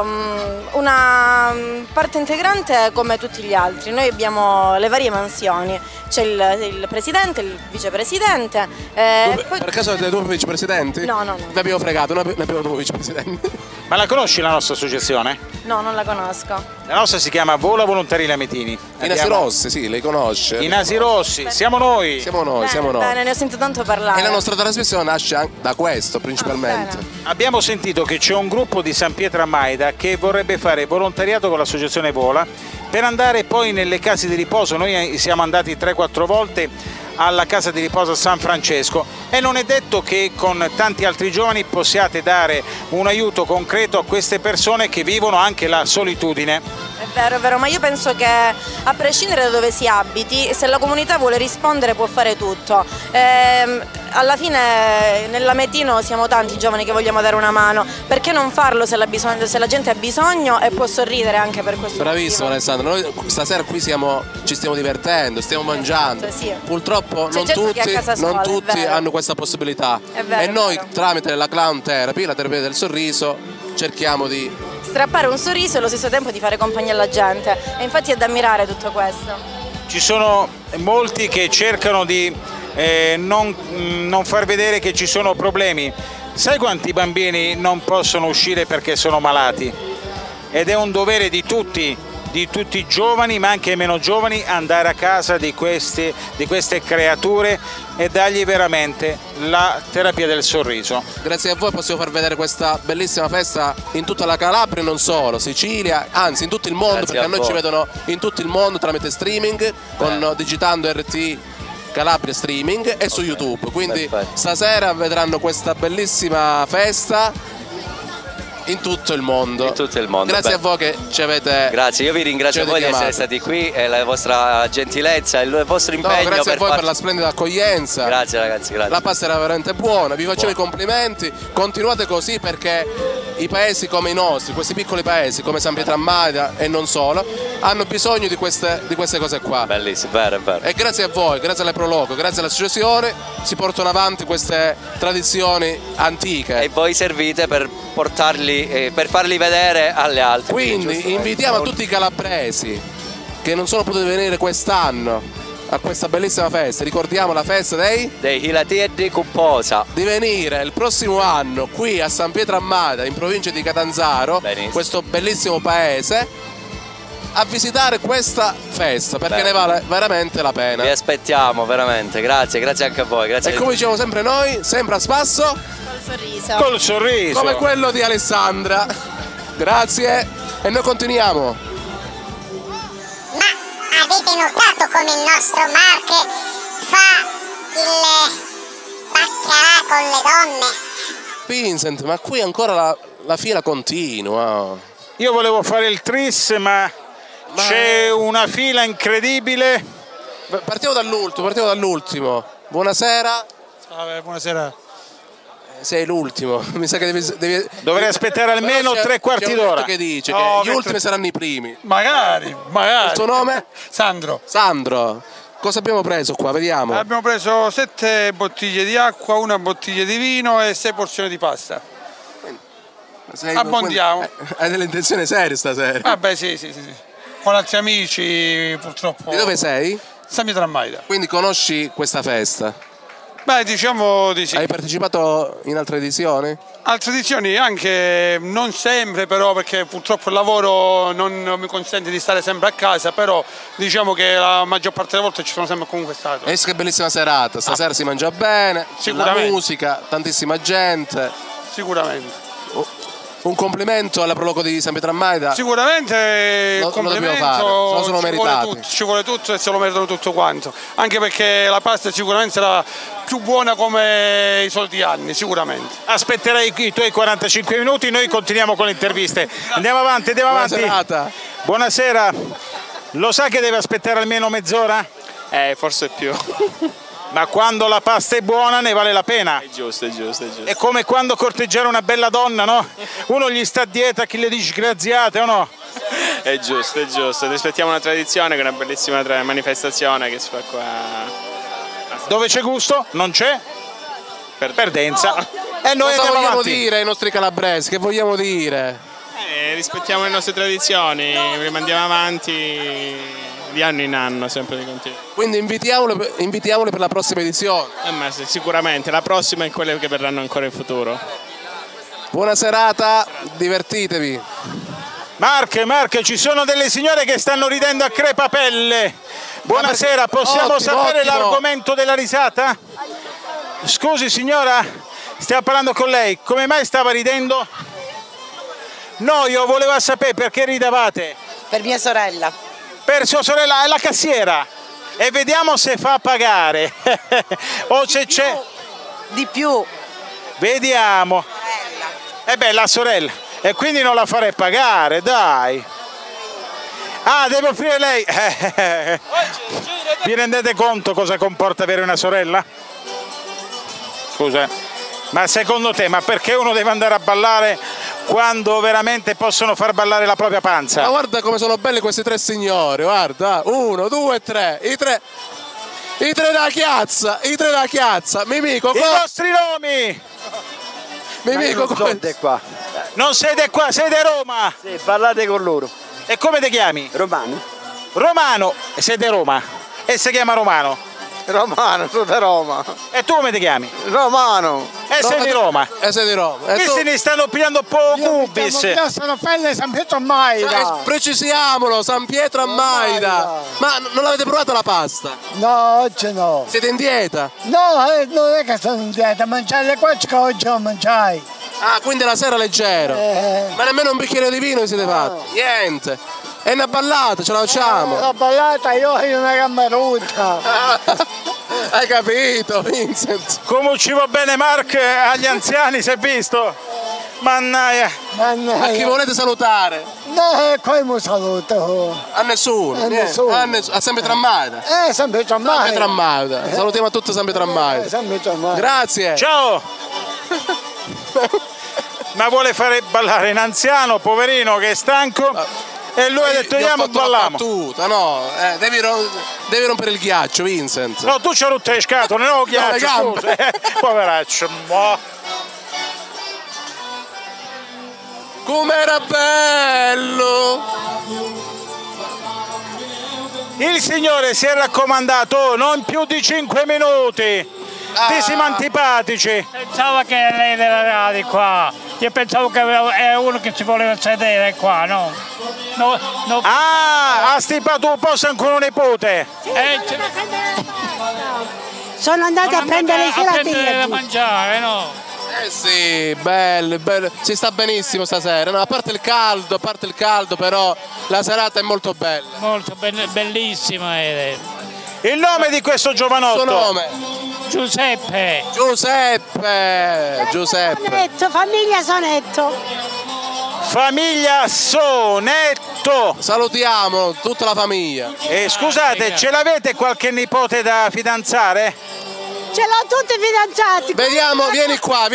una parte integrante come tutti gli altri, noi abbiamo le varie mansioni, c'è il presidente, il vicepresidente. Per caso avete 2 vicepresidenti? No. Vi abbiamo fregato, noi abbiamo 2 vicepresidenti. Ma la conosci la nostra associazione? No, non la conosco. La nostra si chiama Vola Volontari Lametini. I Nasi Rossi, sì, lei conosce. I Nasi Rossi, siamo noi. Siamo noi. Bene, ne ho sentito tanto parlare. E la nostra trasmissione nasce anche da questo principalmente. Abbiamo sentito che c'è un gruppo di San Pietro a Maida che vorrebbe fare volontariato con l'associazione Vola per andare poi nelle case di riposo. Noi siamo andati 3-4 volte alla casa di riposo a San Francesco e non è detto che con tanti altri giovani possiate dare un aiuto concreto a queste persone che vivono anche la solitudine. È vero, ma io penso che a prescindere da dove si abiti, se la comunità vuole rispondere può fare tutto. Alla fine nell'Ametino siamo tanti giovani che vogliamo dare una mano, perché non farlo se la gente ha bisogno e può sorridere anche per questo Bravissimo motivo. Alessandro, noi stasera qui ci stiamo divertendo, stiamo mangiando. Sì. Purtroppo non tutti hanno questa possibilità e noi tramite la clown therapy, la terapia del sorriso, cerchiamo di strappare un sorriso e allo stesso tempo di fare compagnia alla gente e infatti è da ammirare tutto questo. Ci sono molti che cercano di non far vedere che ci sono problemi. Sai quanti bambini non possono uscire perché sono malati? Ed è un dovere di tutti di tutti i giovani, ma anche i meno giovani, andare a casa di queste creature e dargli veramente la terapia del sorriso. Grazie a voi possiamo far vedere questa bellissima festa in tutta la Calabria e non solo, Sicilia, anzi in tutto il mondo, perché a noi ci vedono in tutto il mondo tramite streaming, digitando RT Calabria Streaming e su YouTube, quindi stasera vedranno questa bellissima festa in tutto il mondo. In tutto il mondo. Grazie a voi che ci avete. Grazie, io vi ringrazio voi di essere stati qui e la vostra gentilezza, il vostro impegno. Grazie a voi per la splendida accoglienza. Grazie ragazzi, grazie. La pasta era veramente buona, vi facciamo i complimenti, continuate così perché i paesi come i nostri, questi piccoli paesi come San Pietro a Maida e non solo, hanno bisogno di queste cose qua. Bellissimo, vero, vero. E grazie a voi, grazie alle Proloco, grazie all'associazione si portano avanti queste tradizioni antiche. E voi servite per portarli, per farli vedere alle altre. Quindi invitiamo a tutti i calabresi che non sono potuti venire quest'anno a questa bellissima festa, ricordiamo la festa dei Hilatiri Cupposa, di venire il prossimo anno qui a San Pietro a Maida in provincia di Catanzaro, questo bellissimo paese, a visitare questa festa perché ne vale veramente la pena. Vi aspettiamo veramente, grazie anche a voi. Grazie. E come diciamo sempre noi, sempre a spasso col sorriso. Col sorriso. Come quello di Alessandra. Grazie e noi continuiamo. Avete notato come il nostro Mark fa il baccarà con le donne? Vincent, ma qui ancora la fila continua. Io volevo fare il tris, ma c'è una fila incredibile. Partiamo dall'ultimo. Buonasera. Buonasera. Sei l'ultimo, mi sa che devi... Dovrei aspettare almeno 3/4 d'ora. Che dice che gli ultimi saranno i primi. Magari. Il tuo nome? Sandro. Sandro. Cosa abbiamo preso qua? Vediamo. Abbiamo preso 7 bottiglie di acqua, 1 bottiglia di vino e 6 porzioni di pasta. Abbondiamo. Hai delle intenzioni serie stasera? Vabbè, sì. Con altri amici, purtroppo. Di dove sei? San Pietro a Maida. Quindi conosci questa festa? Beh, diciamo di sì. Hai partecipato in altre edizioni? Altre edizioni anche, non sempre però, perché purtroppo il lavoro non mi consente di stare sempre a casa, però diciamo che la maggior parte delle volte ci sono sempre comunque stato. E che bellissima serata, stasera si mangia bene, la musica, tantissima gente. Sicuramente. Un complimento alla Proloco di San Pietro a Maida. Sicuramente lo dobbiamo fare, sono meritati. Ci vuole tutto e se lo meritano tutto quanto. Anche perché la pasta sicuramente sarà più buona come i soliti anni, sicuramente. Aspetterei i tuoi 45 minuti, noi continuiamo con le interviste. Andiamo avanti. Buona serata. Buonasera. Lo sa che deve aspettare almeno mezz'ora? Forse più. Ma quando la pasta è buona ne vale la pena. È giusto. È come quando corteggiare una bella donna, no? Uno gli sta a dieta, chi le dice graziate o no? È giusto. Rispettiamo una tradizione che è una bellissima manifestazione che si fa qua. Dove c'è gusto? Non c'è? Perdenza. E noi cosa vogliamo avanti. dire ai nostri calabresi? Che vogliamo dire? Rispettiamo le nostre tradizioni, rimandiamo avanti di anno in anno, sempre di continuo. Quindi invitiamoli per la prossima edizione. Ma sicuramente, la prossima e quelle che verranno ancora in futuro. Buona serata, divertitevi. Marche, ci sono delle signore che stanno ridendo a crepapelle. Buonasera, possiamo sapere l'argomento della risata? Scusi signora, stiamo parlando con lei, come mai stava ridendo? No, io volevo sapere perché ridavate. Per mia sorella. Per sua sorella, è la cassiera. E vediamo se fa pagare. O se c'è. Di più. Vediamo. La sorella. E quindi non la farei pagare, dai. Ah, deve offrire lei. Vi rendete conto cosa comporta avere una sorella? Scusa, ma secondo te, ma perché uno deve andare a ballare quando veramente possono far ballare la propria panza? Ma guarda come sono belli questi 3 signori, guarda, 1, 2, 3, i tre da chiazza, Mimico, i vostri nomi! Mimico, non siete qua. Non siete qua, siete a Roma? Sì, parlate con loro. E come ti chiami? Romano. Romano, siete a Roma? E si chiama Romano? Romano, sono da Roma. E tu come ti chiami? Romano. sei di Roma. Sei di Roma. Questi ne stanno pigliando poco cubis. Io sono Pelle San Pietro a Maida. Precisiamolo, San Pietro a Maida. Ma non l'avete provato la pasta? No, oggi no. Siete in dieta? No, non è che sono in dieta, mangiare le cose che oggi non mangiai. Ah, quindi la sera leggero. Ma nemmeno un bicchiere di vino vi siete fatti? Niente. È una ballata, ce la facciamo. La ballata io ho una gammaruta. Hai capito, Vincent? Come ci va bene Mark agli anziani, si è visto? Mannaia. A chi volete salutare? No, come saluto? A nessuno. A nessuno. A San Pietro a Maida. San Pietro a Maida. San Pietro a Maida. Salutiamo a tutti San Pietro a Maida. San Pietro a Maida. Grazie. Ciao. Ma vuole fare ballare un anziano, poverino, che è stanco. E lui ha detto andiamo a ballare. No, devi rompere il ghiaccio, Vincent. No, tu ci hai rotto le scatole, no ghiaccio. Poveraccio. Com'era bello! Il signore si è raccomandato non più di 5 minuti. Siamo antipatici. Pensavo che lei era di qua. Io pensavo che era uno che si voleva sedere qua, no? Ah, ha stipato un posto ancora un nipote. Sono andati a prendere i gelatini da mangiare, no? Sì, bello. Si sta benissimo stasera. No, a parte il caldo, però la serata è molto bella. Molto bellissima. Il nome di questo giovanotto? Il suo nome? Giuseppe. Sonetto, famiglia Sonetto. Famiglia Sonetto. Salutiamo tutta la famiglia. Scusate, ce l'avete qualche nipote da fidanzare? Ce l'ho tutti fidanzati. Vediamo, vieni qua.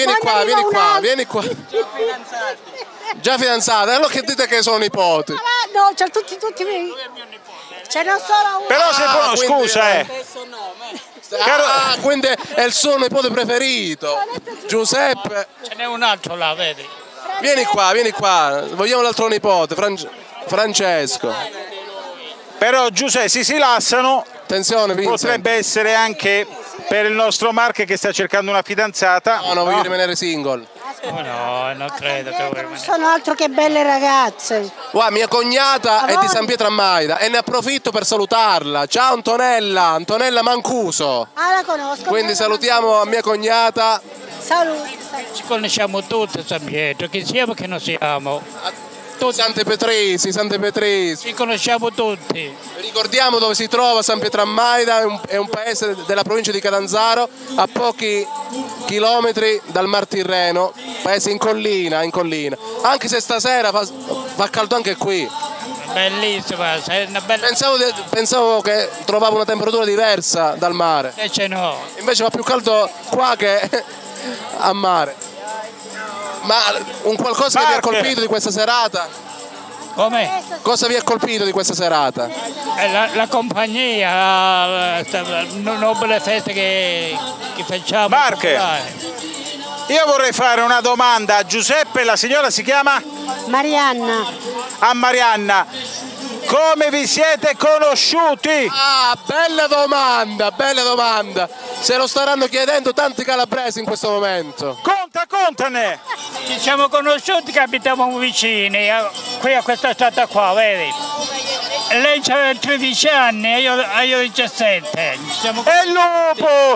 Già fidanzate, allora che dite che sono nipoti? No, c'ho tutti miei. Ce n'ho solo uno. Però se può, scusa, quindi è il suo nipote preferito, Giuseppe. Ce n'è un altro là, vedi? Vieni qua, vogliamo l'altro nipote, Francesco. Però Giuseppe, si lassano. Attenzione, Vincent. Potrebbe essere anche per il nostro Mark che sta cercando una fidanzata. No, voglio rimanere single. No, non credo che vuoi rimanere. Sono altro che belle ragazze. Guarda, mia cognata è di San Pietro a Maida e ne approfitto per salutarla. Ciao Antonella Mancuso. La conosco. Quindi salutiamo a mia cognata. Saluti. Ci conosciamo tutti a San Pietro, che siamo che non siamo. Sante Petrisi. Ci conosciamo tutti. Ricordiamo dove si trova San Pietro a Maida, è un paese della provincia di Catanzaro, a pochi chilometri dal Mar Tirreno, paese in collina. Anche se stasera fa caldo anche qui. Bellissima, è una bella... Pensavo che trovavo una temperatura diversa dal mare. Invece no. Invece fa più caldo qua che a mare. Ma un qualcosa che vi ha colpito di questa serata? Come? Cosa vi ha colpito di questa serata? La compagnia, la nobile festa che facciamo. Mark, io vorrei fare una domanda a Giuseppe, la signora si chiama? Marianna. A Marianna. Come vi siete conosciuti? Ah, bella domanda. Se lo staranno chiedendo tanti calabresi in questo momento. Contane! Ci siamo conosciuti che abitiamo vicini, qui a questa strada qua, vedi? Lei aveva 13 anni e io 17. E il lupo!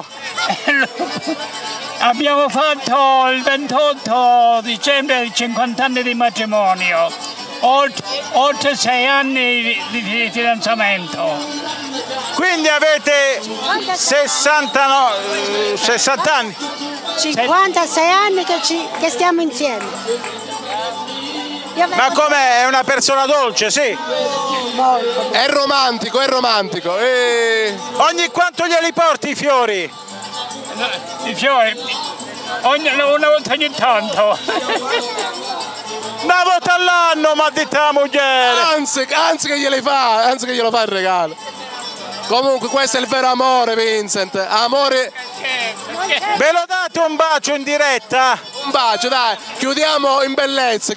Abbiamo fatto il 28 dicembre 50 anni di matrimonio, oltre 6 anni di fidanzamento. Quindi avete 60 anni? 56 anni che stiamo insieme. Ma com'è? È una persona dolce, sì? Molto. È romantico. Ogni quanto glieli porti i fiori? I fiori? Una volta ogni tanto. Una volta all'anno, mi ha detto la moglie. Anzi che glielo fa il regalo. Comunque questo è il vero amore, Vincent. Amore. Ve lo date un bacio in diretta? Un bacio, dai. Chiudiamo in bellezza.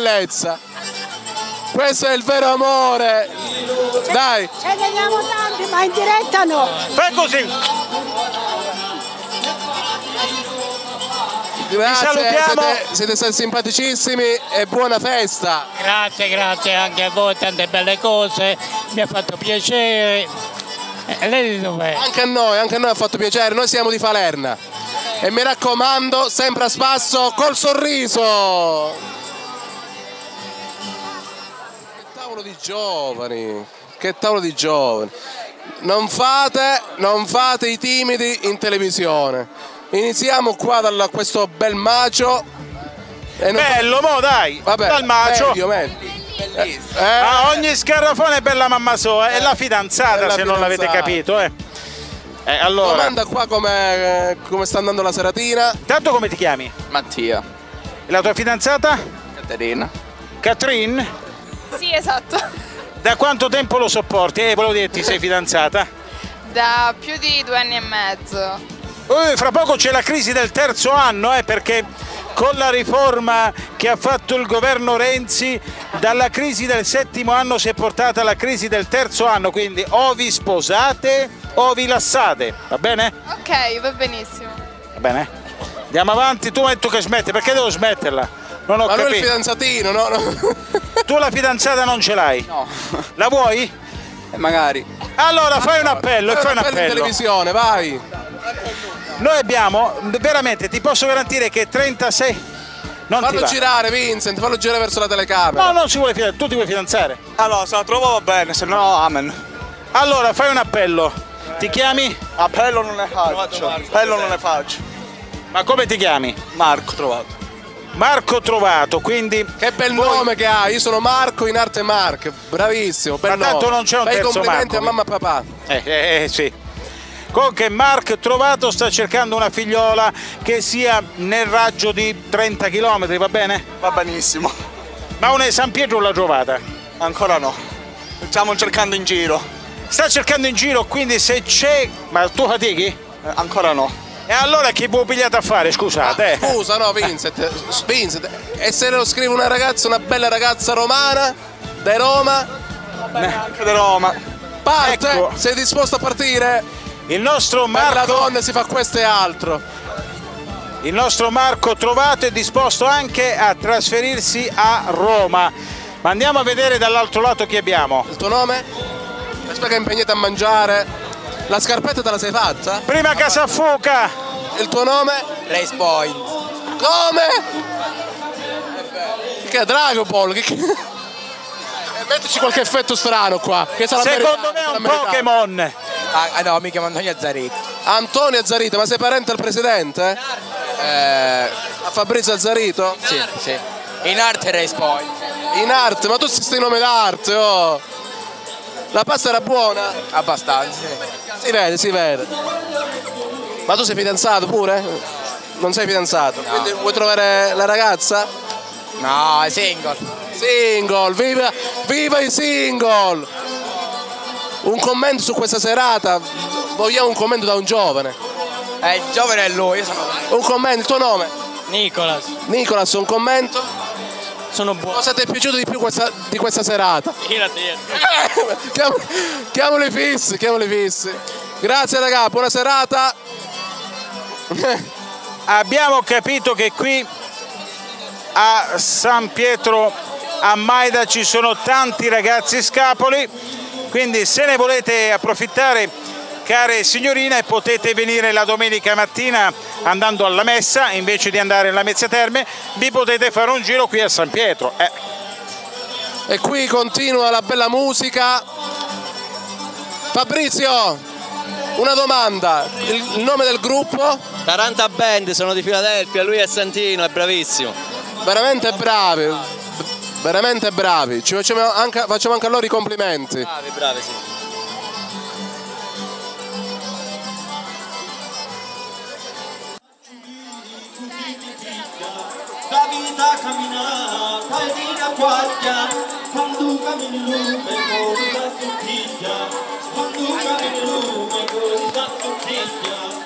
Questo è il vero amore. Dai. Ce ne diamo tanti, ma in diretta no. Fai così. Grazie, salutiamo. siete stati simpaticissimi e buona festa. Grazie anche a voi, tante belle cose, mi ha fatto piacere. Lei dov'è? Anche a noi ha fatto piacere, noi siamo di Falerna. E mi raccomando, sempre a spasso col sorriso. Che tavolo di giovani, che tavolo di giovani. Non fate i timidi in televisione. Iniziamo qua da questo bel macio. Bello, mo dai, vabbè, dal macio. Bellissimo. A ogni scarafone è bella mamma sua, è la fidanzata, se non l'avete capito. Allora. Domanda qua come sta andando la seratina. Tanto come ti chiami? Mattia. E la tua fidanzata? Caterina. Catherine? Sì, esatto. Da quanto tempo lo sopporti? Volevo dirti, sei fidanzata? Da più di 2 anni e mezzo. Fra poco c'è la crisi del terzo anno, perché con la riforma che ha fatto il governo Renzi, dalla crisi del settimo anno si è portata alla crisi del terzo anno, quindi o vi sposate o vi lassate, va bene? Ok, va benissimo. Va bene? Andiamo avanti, tu hai detto che smette, perché devo smetterla? Non ho capito. Ma lui è il fidanzatino, no? Tu la fidanzata non ce l'hai? No. La vuoi? Magari. Allora fai un appello, fai un appello. In televisione, vai. Noi abbiamo, veramente, ti posso garantire che 36... Fallo girare, Vincent, fallo girare verso la telecamera. No, non si vuole fidanzare, tu ti vuoi fidanzare? Allora, se la trovo va bene, se no amen. Allora, fai un appello. Ti chiami? Appello non ne faccio. Appello non ne faccio. Ma come ti chiami? Marco Trovato. Marco Trovato, quindi... Che bel nome che ha, io sono Marco in arte Mark, bravissimo, bel Ma tanto nome. non c'è un Bei terzo complimenti Marco. a mamma e papà. Sì. Comunque Mark Trovato sta cercando una figliola che sia nel raggio di 30 km, va bene? Va benissimo. Ma una di San Pietro l'ha trovata? Ancora no. Stiamo cercando in giro. Sta cercando in giro, quindi se c'è... Ma tu fatichi? Ancora no. E allora chi può pigliato a fare, scusate? Scusa, no, Vincent. E se lo scrive una ragazza, una bella ragazza romana, da Roma? Anche da Roma. Parte, Ecco. sei disposto a partire? Il nostro Marco... Per la donna si fa questo e altro. Il nostro Marco Trovato è disposto anche a trasferirsi a Roma. Ma andiamo a vedere dall'altro lato chi abbiamo. Il tuo nome? Aspetta che è impegnato a mangiare. La scarpetta te la sei fatta? Prima Casafuca. Il tuo nome? Race Point. Come? Che è Dragon Ball? Mettici qualche effetto strano qua. Che secondo me è un Pokémon. No, mi chiamo Antonio Azzarita. Antonio Azzarita, ma sei parente al presidente? A Fabrizio Azzarito? Sì. In arte Race Point. In arte, ma tu stai nome d'arte, oh! La pasta era buona? Abbastanza. Si vede. Ma tu sei fidanzato pure? Non sei fidanzato? No. Quindi vuoi trovare la ragazza? No, è single. Single, viva i single! Un commento su questa serata? Vogliamo un commento da un giovane. Il giovane è lui, io sono... Un commento, il tuo nome? Nicolas. Nicolas, un commento? Sono buono. Cosa ti è piaciuto di più di questa serata? Chiamoli fissi. Grazie raga, buona serata. Abbiamo capito che qui a San Pietro a Maida ci sono tanti ragazzi scapoli, quindi se ne volete approfittare, care signorine, potete venire la domenica mattina andando alla messa, invece di andare alla Mezzia Terme vi potete fare un giro qui a San Pietro. E qui continua la bella musica. Fabrizio, una domanda, il nome del gruppo? Taranta Band, sono di Filadelfia, lui è Santino, è bravissimo. Veramente bravi, ci facciamo anche a loro i complimenti. Bravi, sì. La vita cammina, cammina guardia, quando cammini lume con la sottiglia, quando cammini lume con la sottiglia.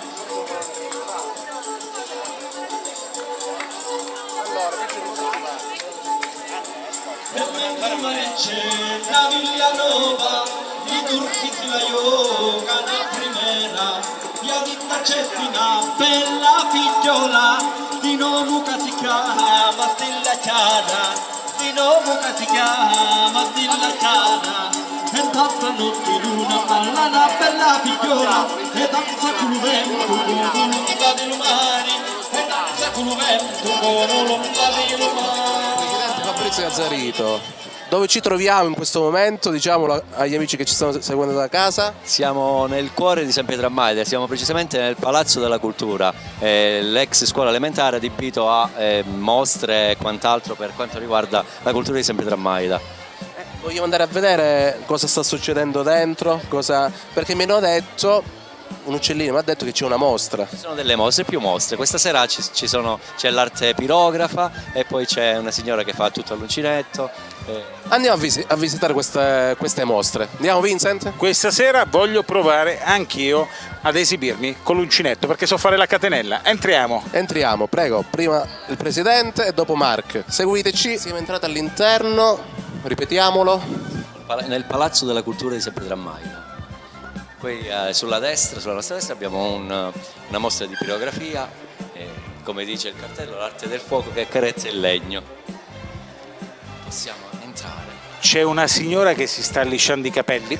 C'è la Villa Nova, i turchi si la giocano a primera, via di c'è una bella figliola, di nuovo che si chiama Stella Chiara, di nuovo che si chiama Stella Chiara, e tanta notte luna parla una bella figliola, e danza con il vento con l'onda del mare, e danza con il vento con l'onda del mare. Presidente Fabrizio Azzarito, dove ci troviamo in questo momento, diciamolo agli amici che ci stanno seguendo da casa? Siamo nel cuore di San Pietro a Maida, siamo precisamente nel Palazzo della Cultura, l'ex scuola elementare adibito a mostre e quant'altro per quanto riguarda la cultura di San Pietro a Maida. Vogliamo andare a vedere cosa sta succedendo dentro? Perché mi hanno detto, un uccellino mi ha detto che c'è una mostra. Ci sono delle mostre, più mostre. Questa sera c'è l'arte pirografa e poi c'è una signora che fa tutto all'uncinetto. Andiamo a visitare queste mostre. Andiamo, Vincent? Questa sera voglio provare anch'io ad esibirmi con l'uncinetto perché so fare la catenella. Entriamo. Entriamo, prego. Prima il presidente e dopo Mark. Seguiteci. Siamo entrati all'interno, ripetiamolo. Nel Palazzo della Cultura di San Pietro a Maida. Poi sulla nostra destra abbiamo una mostra di pirografia, come dice il cartello, l'arte del fuoco che accarezza il legno. Possiamo entrare. C'è una signora che si sta lisciando i capelli.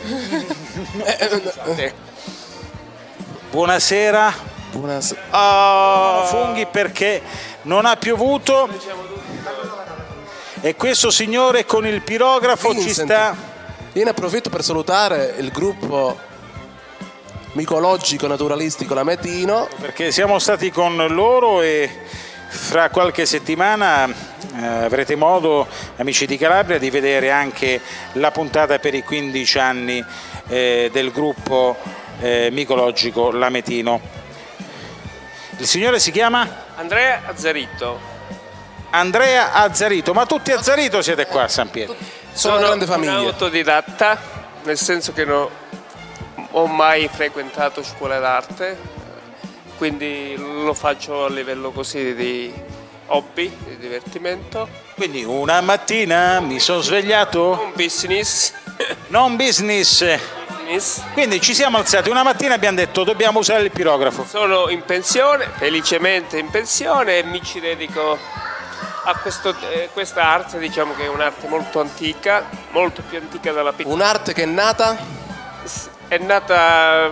Buonasera. Buonasera. Funghi perché non ha piovuto e questo signore con il pirografo Vincent, ci sta. Io ne approfitto per salutare il gruppo micologico naturalistico Lametino, perché siamo stati con loro e fra qualche settimana avrete modo, amici di Calabria, di vedere anche la puntata per i 15 anni del gruppo micologico Lametino. Il signore si chiama? Andrea Azzarito. Andrea Azzarito, ma tutti Azzarito siete qua a San Pietro? Sono una grande famiglia. Un autodidatta, nel senso che non ho mai frequentato scuole d'arte, quindi lo faccio a livello così di hobby, di divertimento. Quindi una mattina mi sono svegliato? Un business. Non business. Quindi ci siamo alzati una mattina e abbiamo detto dobbiamo usare il pirografo. Sono in pensione, felicemente in pensione, e mi ci dedico a questa arte, diciamo che è un'arte molto antica, molto più antica della pittura. Un'arte che è nata? È nata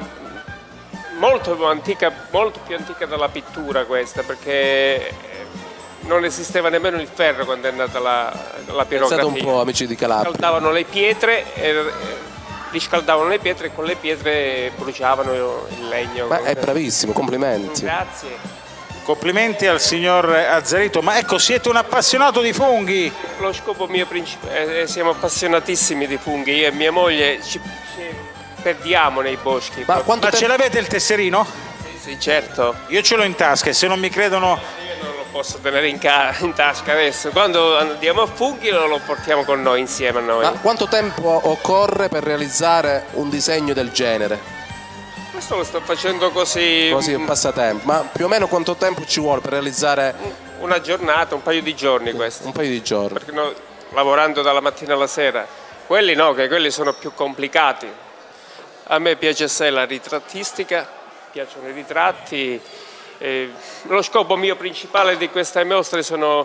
molto più antica della pittura questa, perché non esisteva nemmeno il ferro quando è nata la pirografia. Pensate un po', amici di Calabria. Scaldavano le pietre, riscaldavano le pietre e con le pietre bruciavano il legno. Ma è bravissimo, complimenti. Grazie. Complimenti al signor Azzarito, ma ecco, siete un appassionato di funghi. Lo scopo mio principale, siamo appassionatissimi di funghi, io e mia moglie ci perdiamo nei boschi. Ma ce l'avete il tesserino? Sì, certo. Io ce l'ho in tasca e se non mi credono... Io non lo posso tenere in tasca adesso, quando andiamo a funghi lo portiamo con noi, insieme a noi. Ma quanto tempo occorre per realizzare un disegno del genere? Questo lo sto facendo così... Così, un passatempo. Ma più o meno quanto tempo ci vuole per realizzare? Una giornata, un paio di giorni questo. Un paio di giorni. Perché no, lavorando dalla mattina alla sera. Quelli no, che quelli sono più complicati. A me piace assai la ritrattistica, piacciono i ritratti. Lo scopo mio principale di queste mostre sono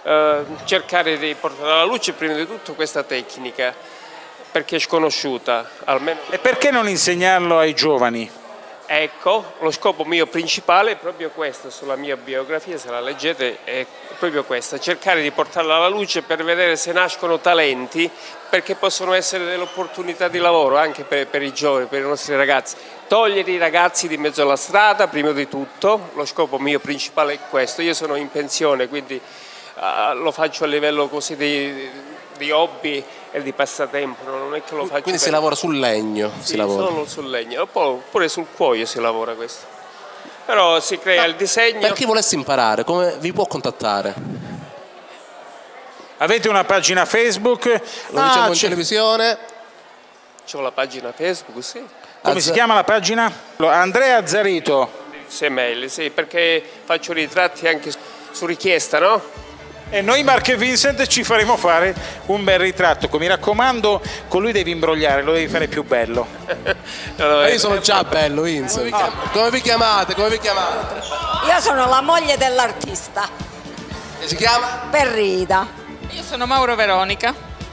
cercare di portare alla luce prima di tutto questa tecnica, perché è sconosciuta. Almeno... E perché non insegnarlo ai giovani? Ecco, lo scopo mio principale è proprio questo, sulla mia biografia, se la leggete, è proprio questo, cercare di portarla alla luce per vedere se nascono talenti, perché possono essere delle opportunità di lavoro anche per i giovani, per i nostri ragazzi. Togliere i ragazzi di mezzo alla strada, prima di tutto, lo scopo mio principale è questo. Io sono in pensione, quindi lo faccio a livello così di hobby e di passatempo, non è che lo faccio. Quindi si lavora sul legno? Sì, si lavora. solo sul legno, pure sul cuoio si lavora questo. Però si crea il disegno. Per chi volesse imparare, come vi può contattare? Avete una pagina Facebook? Lo diciamo in televisione. C'ho la pagina Facebook, sì. Come si chiama la pagina? Andrea Azzarito. Mail, sì, perché faccio ritratti anche su richiesta, no? E noi Mark e Vincent ci faremo fare un bel ritratto. Mi raccomando, con lui devi imbrogliare, lo devi fare più bello. Io sono già bello, Vincent. Come vi chiamate? Io sono la moglie dell'artista. E si chiama? Perrida. Io sono Mauro Veronica.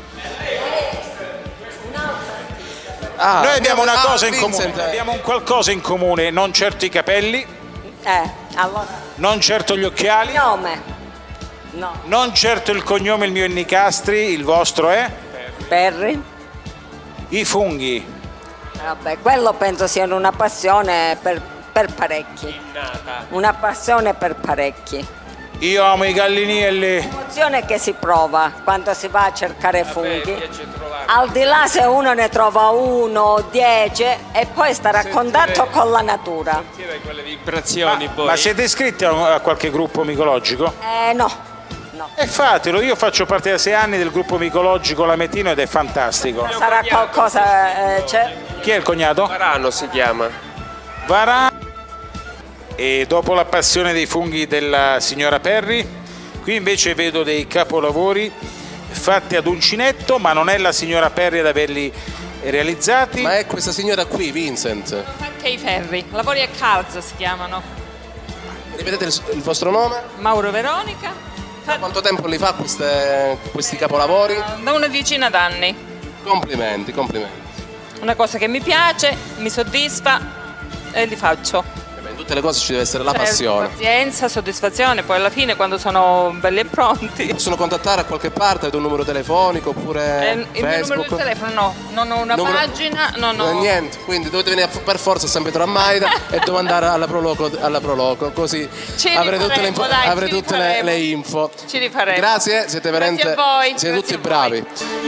Noi abbiamo una cosa in Vincent. comune, abbiamo un qualcosa in comune, non certo i capelli, Allora. non certo gli occhiali, Nome. No. non certo il cognome, il mio è Nicastri, il vostro è? Perri. I funghi. Vabbè, quello penso sia una passione per parecchi. Una passione per parecchi. Io amo i gallinelli. L'emozione che si prova quando si va a cercare funghi. Al di là se uno ne trova 1, 10 e poi stare a contatto con la natura. Quelle vibrazioni poi. Ma siete iscritti a qualche gruppo micologico? No. E fatelo, io faccio parte da 6 anni del gruppo micologico Lametino ed è fantastico. Sarà qualcosa. C'è? Chi è il cognato? Varano si chiama. Varano. E dopo la passione dei funghi della signora Perri, qui invece vedo dei capolavori fatti ad uncinetto, ma non è la signora Perri ad averli realizzati. Ma è questa signora qui, Vincent. Anche i ferri. Lavori a calza si chiamano. Ripetete il vostro nome? Mauro Veronica. Da quanto tempo li fa questi capolavori? Da una decina d'anni. Complimenti. Una cosa che mi piace, mi soddisfa e li faccio. In tutte le cose ci deve essere la passione. Pazienza, soddisfazione, poi alla fine quando sono belli e pronti. Possono contattare a qualche parte? Avete un numero telefonico oppure Il mio Facebook? numero di telefono no, non ho una pagina, non ho... Niente, quindi dovete venire per forza a San Pietro a Maida e domandare alla Proloco, così avrete tutte le info. Ci rifaremo. Grazie, siete veramente Grazie a voi. siete tutti bravi.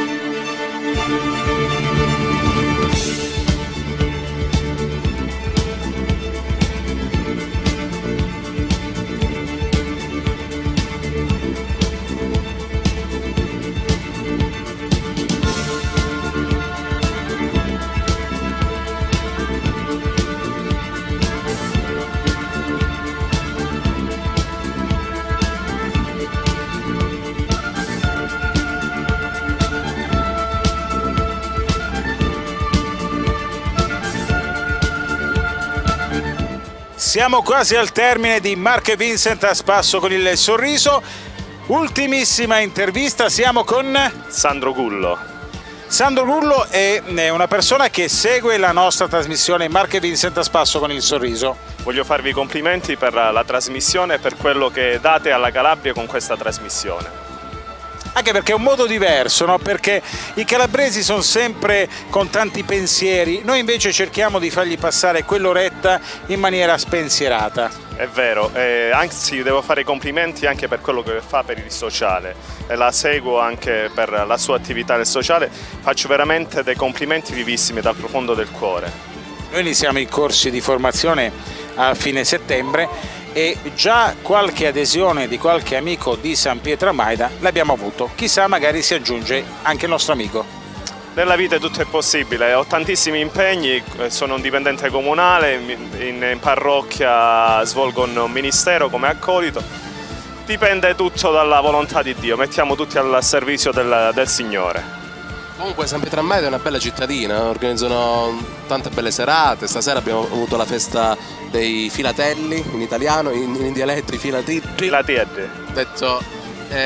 Siamo quasi al termine di Mark e Vincent a spasso con il sorriso. Ultimissima intervista, siamo con Sandro Gullo. Sandro Gullo è una persona che segue la nostra trasmissione Mark e Vincent a spasso con il sorriso. Voglio farvi i complimenti per la trasmissione e per quello che date alla Calabria con questa trasmissione. Anche perché è un modo diverso, no? Perché i calabresi sono sempre con tanti pensieri, noi invece cerchiamo di fargli passare quell'oretta in maniera spensierata. È vero, anzi devo fare i complimenti anche per quello che fa per il sociale, la seguo anche per la sua attività nel sociale, faccio veramente dei complimenti vivissimi dal profondo del cuore. Noi iniziamo i corsi di formazione a fine settembre e già qualche adesione di qualche amico di San Pietro a Maida l'abbiamo avuto, chissà magari si aggiunge anche il nostro amico. Nella vita tutto è possibile, ho tantissimi impegni, sono un dipendente comunale, in parrocchia svolgo un ministero come accolito, dipende tutto dalla volontà di Dio, mettiamo tutti al servizio del Signore. Comunque San Pietro a Maida è una bella cittadina, organizzano tante belle serate, stasera abbiamo avuto la festa dei filatelli in italiano, in dialetti filatielli. Detto,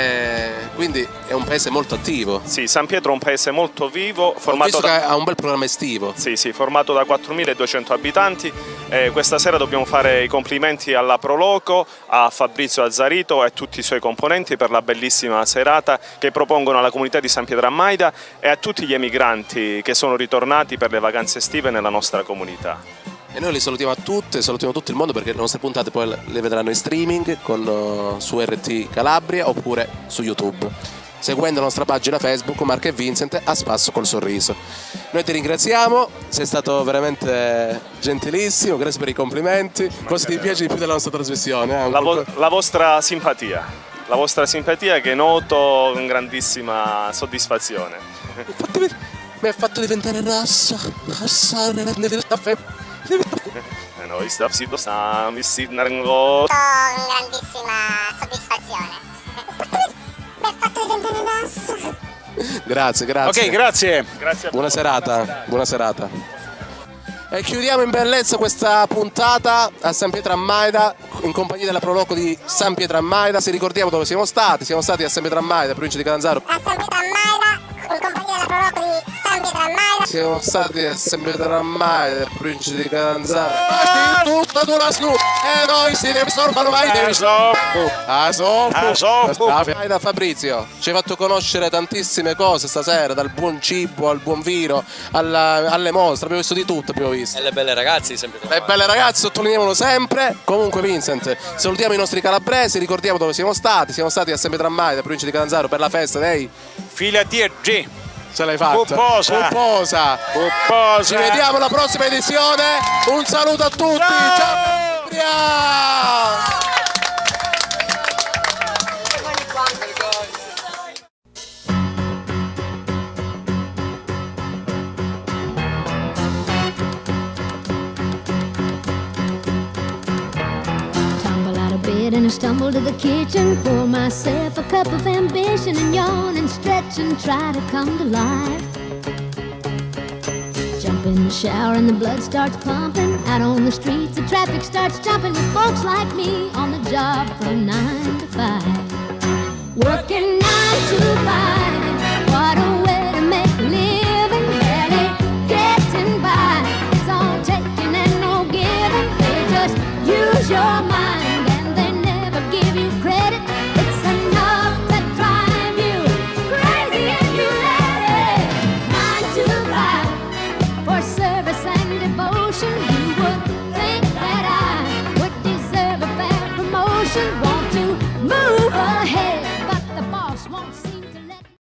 quindi è un paese molto attivo. Sì, San Pietro è un paese molto vivo, formato che ha un bel programma estivo. Sì, formato da 4.200 abitanti. Questa sera dobbiamo fare i complimenti alla Proloco, a Fabrizio Azzarito e a tutti i suoi componenti per la bellissima serata che propongono alla comunità di San Pietro a Maida e a tutti gli emigranti che sono ritornati per le vacanze estive nella nostra comunità. E noi li salutiamo a tutte, salutiamo tutto il mondo perché le nostre puntate poi le vedranno in streaming su RT Calabria oppure su YouTube, seguendo la nostra pagina Facebook Mark e Vincent a spasso col sorriso. Noi ti ringraziamo, sei stato veramente gentilissimo, grazie per i complimenti. Cosa ti piace di più della nostra trasmissione? La vostra simpatia che noto con grandissima soddisfazione. Mi ha fatto diventare rosso. Noi con grandissima soddisfazione. Grazie, grazie. Ok, grazie. Buona serata, buona serata. E chiudiamo in bellezza questa puntata a San Pietro a Maida in compagnia della Proloco di San Pietro a Maida. Se ricordiamo dove siamo stati a San Pietro a Maida, provincia di Catanzaro. A San Pietro a Maida in compagnia della Proloco di San Pietro a Maida. Siamo stati a San Pietro a Maida, provincia di Catanzaro. Tutta tua snu e noi si ne sorbano mai devi da Fabrizio ci hai fatto conoscere tantissime cose stasera, dal buon cibo al buon vino alle mostre, abbiamo visto di tutto, abbiamo visto. E le belle ragazze sempre. Le belle ragazze sottolineiamolo sempre. Comunque Vincent, salutiamo i nostri calabresi, ricordiamo dove siamo stati a San Pietro a Maida, provincia di Catanzaro, per la festa dei Figlia DG. Ce l'hai fatta. Pupposa. Ci vediamo alla prossima edizione. Un saluto a tutti. Ciao. And I stumble to the kitchen, pour myself a cup of ambition and yawn and stretch and try to come to life. Jump in the shower and the blood starts pumping. Out on the streets the traffic starts jumping with folks like me on the job from 9 to 5.